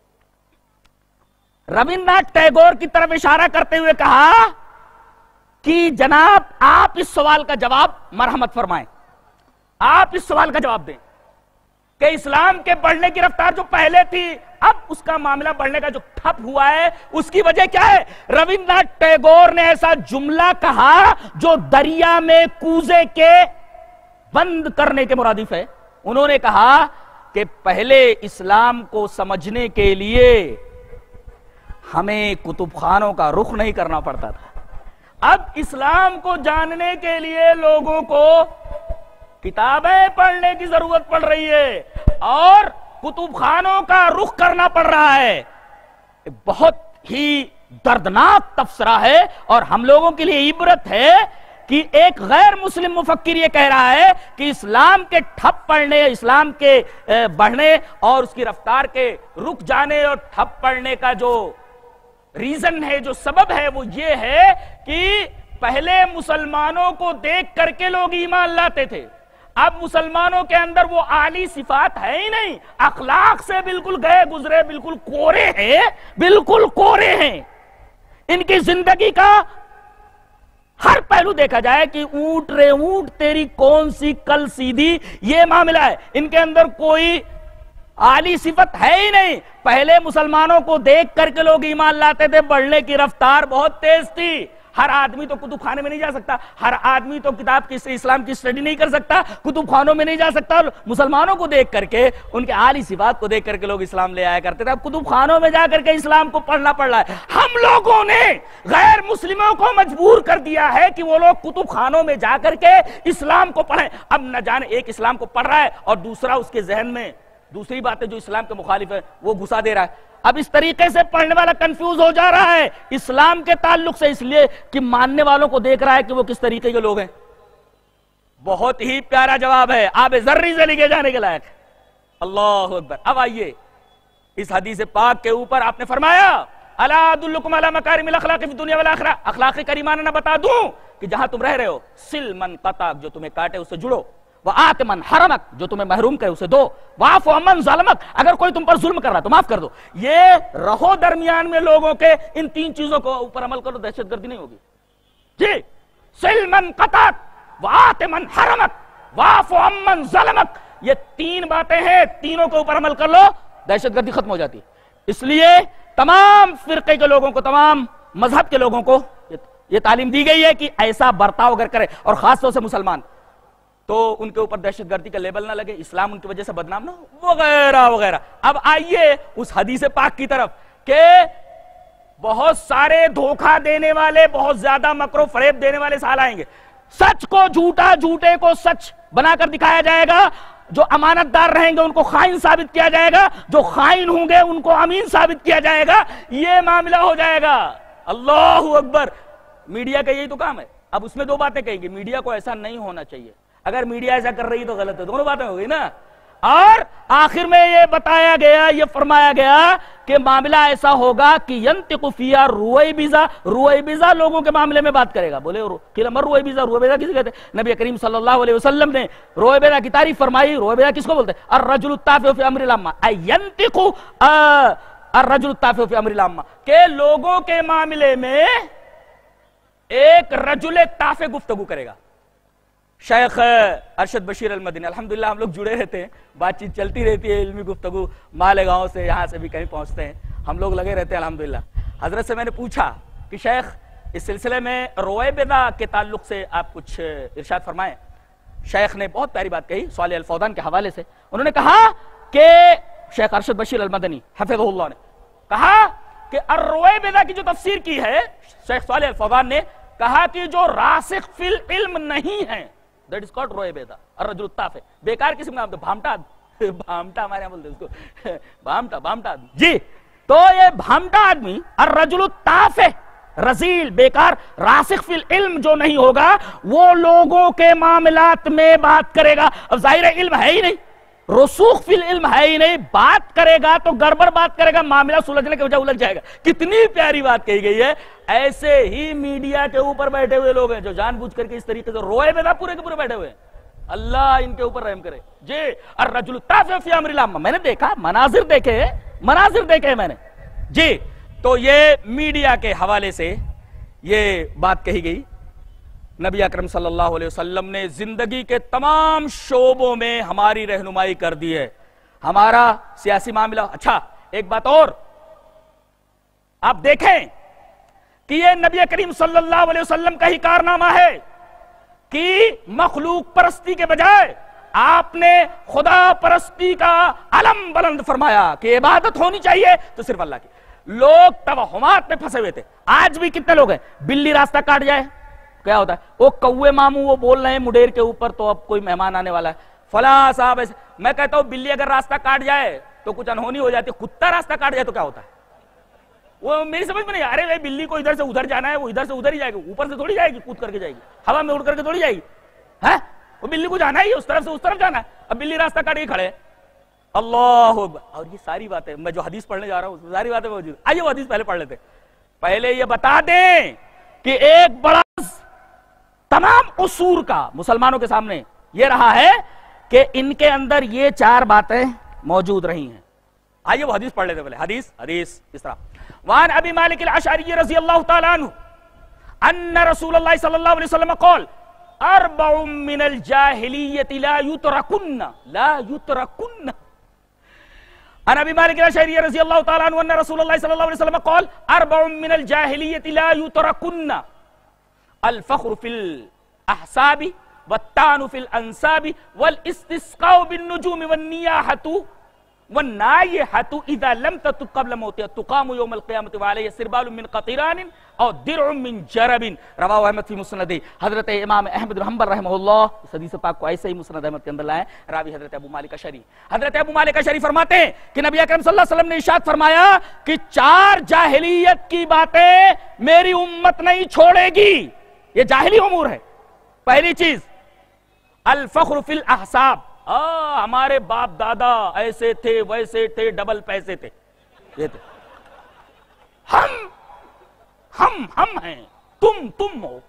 A: رابندر ناتھ ٹیگور کی طرف اشارہ کرتے ہوئے کہا کہ جناب آپ اس سوال کا جواب مرحمت فرمائیں، آپ اس سوال کا جواب دیں کہ اسلام کے بڑھنے کی رفتار جو پہلے تھی اب اس کا معاملہ بڑھنے کا جو ٹھپ ہوا ہے اس کی وجہ کیا ہے؟ رابندر ناتھ ٹیگور نے ایسا جملہ کہا جو دریا میں کوزے کے بند کرنے کے مرادف ہے. انہوں نے کہا کہ پہلے اسلام کو سمجھنے کے لیے ہمیں کتب خانوں کا رخ نہیں کرنا پڑتا تھا، اب اسلام کو جاننے کے لیے لوگوں کو کتابیں پڑھنے کی ضرورت پڑ رہی ہے اور کتب خانوں کا رخ کرنا پڑ رہا ہے. بہت ہی دردناک تبصرہ ہے اور ہم لوگوں کے لیے عبرت ہے کہ ایک غیر مسلم مفکر یہ کہہ رہا ہے کہ اسلام کے ٹھپ پڑنے، اسلام کے بڑھنے اور اس کی رفتار کے رک جانے اور ٹھپ پڑنے کا جو ریزن ہے، جو سبب ہے وہ یہ ہے کہ پہلے مسلمانوں کو دیکھ کر کے لوگ ایمان لاتے تھے، اب مسلمانوں کے اندر وہ اعلی صفات ہے ہی نہیں، اخلاق سے بالکل گئے گزرے، بالکل کورے ہیں، بالکل کورے ہیں. ان کی زندگی کا ہر پہلو دیکھا جائے کہ اونٹ رے اونٹ تیری کون سی کل سیدھی، یہ معاملہ ہے. ان کے اندر کوئی اعلی صفت ہے ہی نہیں. پہلے مسلمانوں کو دیکھ کر کے لوگ ایمان لاتے تھے، بڑھنے کی رفتار بہت تیز تھی. ہر آدمی تو کتب خانے میں نہیں جا سکتا، ہر آدمی تو کتاب کی اسلام کی اسٹڈی نہیں کر سکتا، کتب خانوں میں نہیں جا سکتا. مسلمانوں کو دیکھ کر کے، ان کے اعلی صفات کو دیکھ کر کے لوگ اسلام لے آیا کرتے تھے. اب کتب خانوں میں جا کر کے اسلام کو پڑھنا پڑ رہا ہے. ہم لوگوں نے غیر مسلموں کو مجبور کر دیا ہے کہ وہ لوگ کتب خانوں میں جا کر کے اسلام کو پڑھیں. اب نہ جانے ایک اسلام کو پڑھ رہا ہے اور دوسرا اس کے ذہن میں دوسری باتیں جو اسلام کے مخالف ہے وہ گھسا دے رہا ہے. اب اس طریقے سے پڑھنے والا کنفیوز ہو جا رہا ہے اسلام کے تعلق سے، اس لیے کہ ماننے والوں کو دیکھ رہا ہے کہ وہ کس طریقے کے لوگ ہیں. بہت ہی پیارا جواب ہے، آب ذری سے لکھے جانے کے لائق. اللہ اکبر. اب آئیے اس حدیث پاک کے اوپر آپ نے فرمایا الا ادلکم علی مکارم الاخلاق فی الدنیا والآخرہ، اخلاق کریمانہ نہ بتا دوں کہ جہاں تم رہ رہے ہو، سل من قطعک جو تمہیں کاٹے اس سے جڑو، وآت من حرمک جو تمہیں محروم کرے اسے دو، واعف عمن ظلمک اگر کوئی تم پر ظلم کر رہا تو معاف کر دو. یہ رہو درمیان میں لوگوں کے، ان تین چیزوں کو اوپر عمل کرو، دہشت گردی نہیں ہوگی. جی سل من قطعک وآت من حرمک واعف عمن ظلمک، یہ تین باتیں ہیں، تینوں کے اوپر عمل کر لو، دہشت گردی ختم ہو جاتی. اس لیے تمام فرقے کے لوگوں کو، تمام مذہب کے لوگوں کو یہ تعلیم دی گئی ہے کہ ایسا برتاؤ اگر کرے، اور خاص طور سے مسلمان، تو ان کے اوپر دہشت گردی کا لیبل نہ لگے، اسلام ان کی وجہ سے بدنام نہ ہو، وغیرہ وغیرہ. اب آئیے اس حدیث پاک کی طرف کہ بہت سارے دھوکہ دینے والے، بہت زیادہ مکر و فریب دینے والے سال آئیں گے. سچ کو جھوٹا، جھوٹے کو سچ بنا کر دکھایا جائے گا. جو امانت دار رہیں گے ان کو خائن ثابت کیا جائے گا، جو خائن ہوں گے ان کو امین ثابت کیا جائے گا. یہ معاملہ ہو جائے گا. اللہ اکبر. میڈیا کا یہی تو کام ہے. اب اس میں دو باتیں کہیں گی، میڈیا کو ایسا نہیں ہونا چاہیے، اگر میڈیا ایسا کر رہی تو غلط ہے، دونوں باتیں ہو گئی نا. اور آخر میں یہ بتایا گیا، یہ فرمایا گیا کہ معاملہ ایسا ہوگا کہ ینطق فیہا رویبضہ، رویبضہ لوگوں کے معاملے میں بات کرے گا. بولے قیل من رویبضہ، رویبضہ کسے کہتے ہیں؟ نبی کریم صلی اللہ علیہ وسلم نے رویبضہ کی تعریف فرمائی. رویبضہ کس کو بولتے ہیں؟ الرجل التافہ فی امر العامہ، ای ینطق الرجل التافہ فی امر العامہ، کہ لوگوں کے معاملے میں ایک رجل تافہ گفتگو کرے گا. شیخ ارشد بشیر المدنی، الحمدللہ ہم لوگ جڑے رہتے ہیں، بات چیت چلتی رہتی ہے، علمی گفتگو مالیگاؤں سے یہاں سے بھی کہیں پہنچتے ہیں، ہم لوگ لگے رہتے ہیں الحمدللہ. حضرت سے میں نے پوچھا کہ شیخ اس سلسلے میں رویبضہ کے تعلق سے آپ کچھ ارشاد فرمائیں. شیخ نے بہت پیاری بات کہی صالح الفوزان کے حوالے سے. انہوں نے کہا کہ شیخ ارشد بشیر المدنی حفظہ اللہ نے کہا کہ الرویبدہ کی جو تفسیر کی ہے شیخ صالح الفوزان نے کہا کہ جو راسخ فی العلم نہیں ہے that is called رویبدہ الرجل التافہ. بیکار قسم کا بھامٹا بھامٹا ہمارے یہاں بولتے ہیں اس کو بھامٹا بھامٹا جی. تو یہ بھامٹا آدمی الرجل التافہ رزیل بیکار راسخ فی العلم جو نہیں ہوگا وہ لوگوں کے معاملات میں بات کرے گا. اب ظاہر ہے علم ہے ہی نہیں, رسوخ فی العلم ہے ہی نہیں, بات کرے گا تو گڑبڑ بات کرے گا, معاملہ سلجھنے کے بجائے الجھ جائے گا. کتنی پیاری بات کہی گئی ہے. ایسے ہی میڈیا کے اوپر بیٹھے ہوئے لوگ ہیں جو جان بوجھ کر کے اس طریقے سے روئے بے پورے کے پورے بیٹھے ہوئے ہیں. اللہ ان کے اوپر رحم کرے. جی الرجل التافہ فی امر العامہ, میں نے دیکھا مناظر دیکھے مناظر دیکھے میں نے جی. تو یہ میڈیا کے حوالے سے یہ بات کہی گئی. نبی اکرم صلی اللہ علیہ وسلم نے زندگی کے تمام شعبوں میں ہماری رہنمائی کر دی ہے. ہمارا سیاسی معاملہ. اچھا ایک بات اور آپ دیکھیں کہ یہ نبی کریم صلی اللہ علیہ وسلم کا ہی کارنامہ ہے کہ مخلوق پرستی کے بجائے آپ نے خدا پرستی کا علم بلند فرمایا کہ عبادت ہونی چاہیے تو صرف اللہ کی. لوگ توہمات میں پھنسے ہوئے تھے. آج بھی کتنے لوگ ہیں بلی راستہ کاٹ جائے کیا ہوتا ہے, وہ کوے ماموں وہ بول رہے ہیں مڈیر کے اوپر تو اب کوئی مہمان آنے والا ہے فلاں صاحب ایسے. میں کہتا ہوں بلی اگر راستہ کاٹ جائے تو کچھ انہونی ہو جاتی ہے, کتا راستہ کاٹ جائے تو کیا ہوتا ہے؟ وہ میری سمجھ میں نہیں. ارے بھائی بلی کو ادھر سے ادھر جانا ہے وہ ادھر سے ادھر ہی جائے گی, اوپر سے تھوڑی جائے گی کود کر کے جائے گی, ہوا میں اڑ کر کے تھوڑی جائے گی. ہے وہ بلی کو جانا ہے اس طرف سے اس طرف جانا ہے. اب بلی راستہ کاٹ کے کھڑے اللہ. اور یہ ساری باتیں میں جو حدیث پڑھنے جا رہا ہوں ساری باتیں موجود. آئیے وہ حدیث پہلے پڑھ لیتے. پہلے یہ بتا دیں کہ ایک بڑا تمام اصول کا مسلمانوں کے سامنے یہ رہا ہے کہ ان کے اندر یہ چار باتیں موجود رہی ہیں. آئیے وہ حدیث پڑھ لیتے پہلے. حدیث حدیث اس طرح وان ابی مالک الاشعری رضی اللہ تعالی عنہ ان رسول اللہ صلی اللہ علیہ وسلم قال اربع من الجاہلیت لا یترکن لا یترکن. عن ابی مالک الاشعری رضی اللہ تعالی عنہ ان رسول اللہ صلی اللہ علیہ وسلم قال اربع من الجاہلیت لا یترکن الفخر فی الاحساب والطعن فی الانساب والاستسقاء بالنجوم والنیاحۃ والنائحۃ اذا لم تتب قبل موتها تقام یوم القیامۃ وعلیہ سربال من قطران اور درع من جرب. رواہ احمد فی مسند. حضرت امام احمد بن حنبل رحمہ اللہ اس حدیث پاک کو ایسے ہی مسند احمد کے اندر لائے. راوی حضرت ابو مالک اشعری. حضرت ابو مالک اشعری فرماتے ہیں کہ نبی اکرم صلی اللہ علیہ وسلم نے ارشاد فرمایا کہ چار جاہلیت کی باتیں میری امت نہیں چھوڑے گی. یہ جاہلی امور ہے. پہلی چیز الفخر فی الاحساب. آہ ہمارے باپ دادا ایسے تھے ویسے تھے ڈبل پیسے تھے یہ تھے. ہم ہم ہم ہیں تم تم ہو.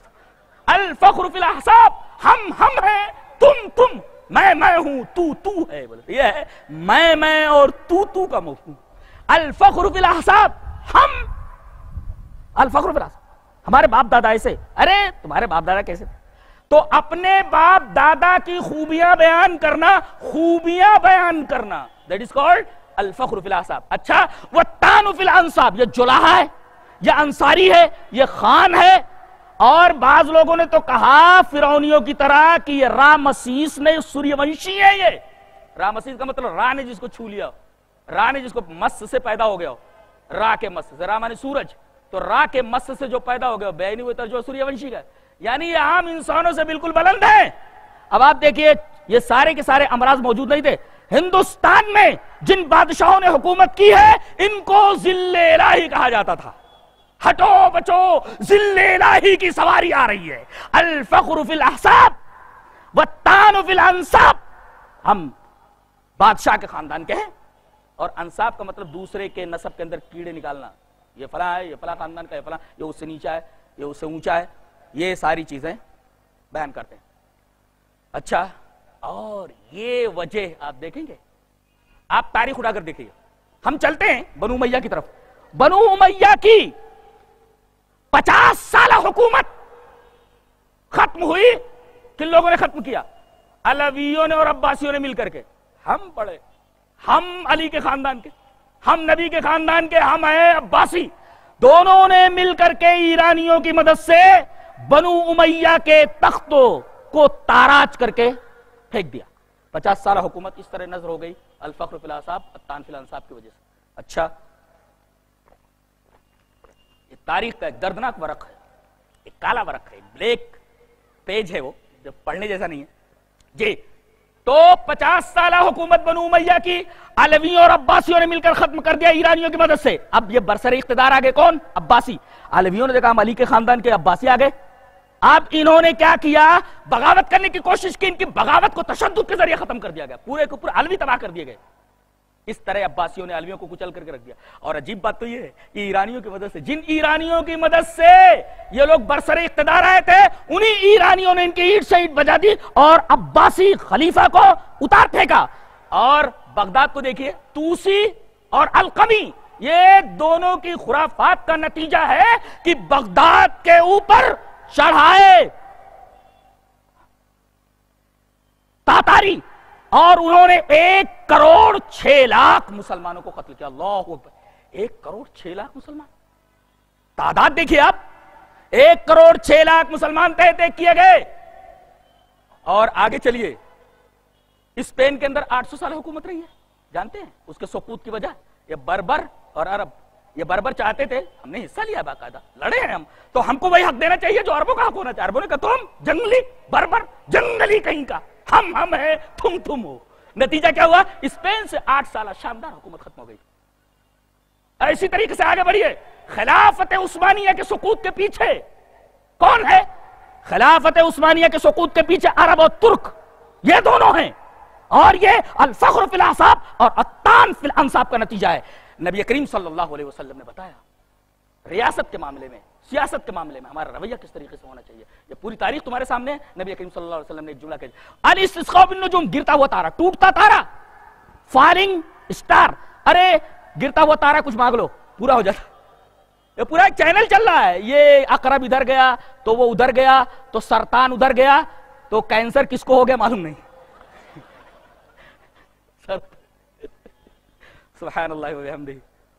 A: الفخر فی الاحساب ہم ہم ہیں تم تم. میں میں ہوں تو تو ہے. بولتے یہ ہے میں میں اور تو تو کا مفہوم. الفخر فی الاحساب ہم الفخر فی الاحساب ہمارے باپ دادا ایسے. ارے تمہارے باپ دادا کیسے تھے؟ تو اپنے باپ دادا کی خوبیاں بیان کرنا خوبیاں بیان کرنا that is called الفخر فی الاحساب. اچھا والطعن فی الانساب یہ جلاحہ ہے یہ انصاری ہے یہ خان ہے. اور بعض لوگوں نے تو کہا فرعونیوں کی طرح کہ یہ رامسیس نے سوریہ ونشی ہے. یہ رامسیس کا مطلب را نے جس کو چھو لیا, را نے جس کو مس سے پیدا ہو گیا ہو, را کے مس سے, را مانے سورج, تو را کے مس سے جو پیدا ہو گیا ہو بینی ہوئی ترجمہ سوریہ ونشی کا, یعنی یہ عام انسانوں سے بالکل بلند ہے. اب آپ دیکھیے یہ سارے کے سارے امراض موجود نہیں تھے. ہندوستان میں جن بادشاہوں نے حکومت کی ہے ان کو ذل الہی کہا جاتا تھا. ہٹو بچو ذل الہی کی سواری آ رہی ہے. الفخر فی الاحساب والطعن فی الانساب. ہم بادشاہ کے خاندان کے ہیں اور انساب کا مطلب دوسرے کے نسب کے اندر کیڑے نکالنا. یہ فلاں ہے یہ فلاں خاندان کا, یہ فلاں یہ اس سے نیچا ہے یہ اس سے اونچا ہے. یہ ساری چیزیں بیان کرتے ہیں. اچھا اور یہ وجہ آپ دیکھیں گے, آپ تاریخ اٹھا کر دیکھیں گے. ہم چلتے ہیں بنو امیہ کی طرف. بنو امیہ کی پچاس سالہ حکومت ختم ہوئی. کن لوگوں نے ختم کیا؟ علویوں نے اور عباسیوں نے مل کر کے. ہم پڑھے ہم علی کے خاندان کے, ہم نبی کے خاندان کے, ہم ہیں عباسی. دونوں نے مل کر کے ایرانیوں کی مدد سے بنو امیہ کے تختوں کو تاراج کر کے پھینک دیا. پچاس سالہ حکومت اس طرح نظر ہو گئی الفخر فی الاصحاب الطعن فی الانساب کی وجہ سے. اچھا یہ تاریخ کا ایک دردناک ورق ہے, ایک کالا ورق ہے, بلیک پیج ہے, وہ جو پڑھنے جیسا نہیں ہے جی. تو پچاس سالہ حکومت بنو امیہ کی علویوں اور عباسیوں نے مل کر ختم کر دیا ایرانیوں کی مدد سے. اب یہ برسر اقتدار آگے کون؟ عباسی. علویوں نے دیکھا ہم علی کے خاندان کے, عباسی آگے. اب انہوں نے کیا کیا؟ بغاوت کرنے کی کوشش کی. ان کی بغاوت کو تشدد کے ذریعے ختم کر دیا گیا, پورے کے پورے علوی تباہ کر دیے گئے. اس طرح عباسیوں نے علویوں کو کچل کر کے رکھ دیا. اور عجیب بات تو یہ ہے کہ ایرانیوں کی مدد سے, جن ایرانیوں کی مدد سے یہ لوگ برسر اقتدار آئے تھے, انہی ایرانیوں نے ان کی اینٹ سے اینٹ بجا دی اور عباسی خلیفہ کو اتار پھینکا. اور بغداد کو دیکھیے, توسی اور القمی, یہ دونوں کی خرافات کا نتیجہ ہے کہ بغداد کے اوپر چڑھائے تاتاری اور انہوں نے ایک کروڑ چھ لاکھ مسلمانوں کو قتل کیا. اللہ اکبر, ایک کروڑ چھ لاکھ مسلمان, تعداد دیکھیے آپ, ایک کروڑ چھ لاکھ مسلمان تحت ایک کیے گئے. اور آگے چلیے, اسپین کے اندر آٹھ سو سال حکومت رہی ہے, جانتے ہیں اس کے سقوط کی وجہ؟ یہ بربر اور عرب. یہ بربر چاہتے تھے, ہم نے حصہ لیا باقاعدہ, لڑے ہیں ہم, تو ہم کو وہی حق دینا چاہیے جو عربوں کا حق ہونا چاہیے. عربوں نے کہا تم جنگلی بربر, جنگلی کہیں کا, ہم ہم ہیں, تم تم ہو. نتیجہ کیا ہوا؟ اسپین سے آٹھ سالہ شاندار حکومت ختم ہو گئی. اسی طریقے سے آگے بڑھیے, خلافت عثمانیہ کے سقوط کے پیچھے کون ہے؟ خلافت عثمانیہ کے سقوط کے پیچھے عرب اور ترک, یہ دونوں ہیں. اور یہ الفخر فی الاصحاب اور الطعن فی الانساب کا نتیجہ ہے. نبی کریم صلی اللہ علیہ وسلم نے بتایا ریاست کے معاملے میں, سیاست کے معاملے میں ہمارا رویہ کس طریقے سے ہونا چاہیے. یہ پوری تاریخ تمہارے سامنے ہے. نبی کریم صلی اللہ علیہ وسلم نے ایک جملہ کہا, الاستسقاء بالنجوم, گرتا ہوا تارا, ٹوٹتا تارا, فالنگ اسٹار. ارے گرتا ہوا تارا کچھ مانگ لو پورا ہو جاتا. یہ پورا ایک چینل چل رہا ہے. یہ عقرب ادھر گیا تو وہ ادھر گیا, تو سرطان ادھر گیا, تو کینسر کس کو ہو گیا معلوم نہیں. سبحان اللہ و بحمدہ.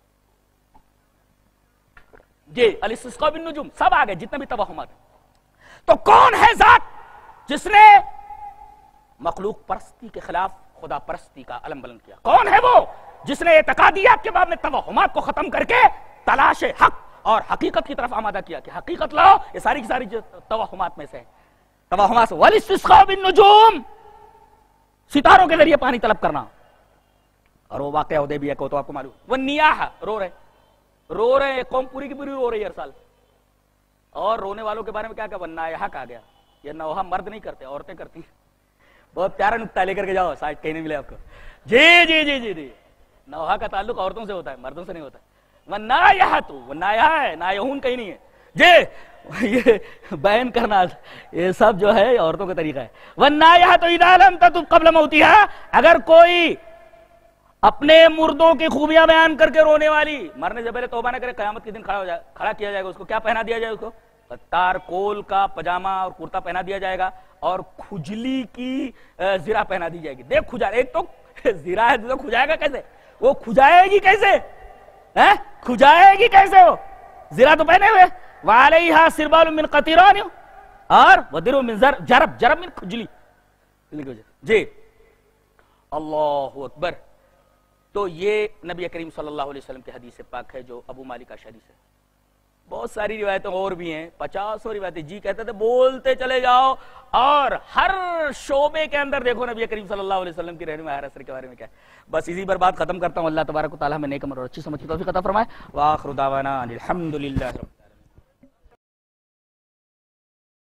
A: جی الاستسقاء بالنجوم, سب آگئے جتنے بھی توہمات. تو کون ہے ذات جس نے مخلوق پرستی کے خلاف خدا پرستی کا علم بلند کیا؟ کون ہے وہ جس نے اعتقادیات کے باب میں توہمات کو ختم کر کے تلاش حق اور حقیقت کی طرف آمادہ کیا کہ حقیقت لاؤ؟ یہ ساری کی ساری توہمات میں سے توہمات سے. والاستسقاء بالنجوم, ستاروں کے ذریعے پانی طلب کرنا. اور وہ واقعہ حدیبیہ کو تو آپ کو معلوم. والنیاح, رو رہے رو رہے قوم پوری کی پوری رو رہی ہے ہر سال. اور رونے والوں کے بارے میں کیا کہا؟ والنائحہ کہا گیا. یہ نوحہ مرد نہیں کرتے, عورتیں کرتی ہیں. بہت پیارا نکتہ لے کر کے جاؤ, شاید کہیں نہیں ملے آپ کو. جی جی جی جی جی نوحہ کا تعلق عورتوں سے ہوتا ہے, مردوں سے نہیں ہوتا. والنائحہ, تو والنائحہ ہے, نائحون کہیں نہیں ہے. جی یہ بیان کرنا یہ سب جو ہے عورتوں کا طریقہ ہے. والنائحہ تو اذا لم تتب قبل موتها, اگر کوئی اپنے مردوں کی خوبیاں بیان کر کے رونے والی, مرنے سے پہلے توبہ نہ کرے, قیامت کے دن کھڑا ہو جائے, کھڑا کیا جائے گا اس کو. کیا پہنا دیا جائے اس کو؟ تارکول کا پجامہ اور کرتا پہنا دیا جائے گا, اور کھجلی کی زرہ پہنا دی جائے گی. دیکھ کھجا, ایک تو زرہ ہے, دوسرا کھجائے گا کیسے؟ وہ کھجائے گی کیسے؟ کھجائے گی کیسے وہ؟ زرہ تو پہنے ہوئے. وعلیہا سربال من قطران, اور ودر من جرب, جرب من کھجلی. جی اللہ اکبر. تو یہ نبی کریم صلی اللہ علیہ وسلم کی حدیث پاک ہے جو ابو مالک اشعری سے. بہت ساری روایتیں اور بھی ہیں, پچاسوں روایتیں. جی کہتے تھے بولتے چلے جاؤ, اور ہر شعبے کے اندر دیکھو نبی کریم صلی اللہ علیہ وسلم کی رہنمائی ہر اثر کے بارے میں کیا ہے. بس اسی پر بات ختم کرتا ہوں. اللہ تبارک و تعالی ہمیں نیک عمل اور اچھی سمجھ کی توفیق عطا فرمائے. وآخر دعوانا الحمدللہ.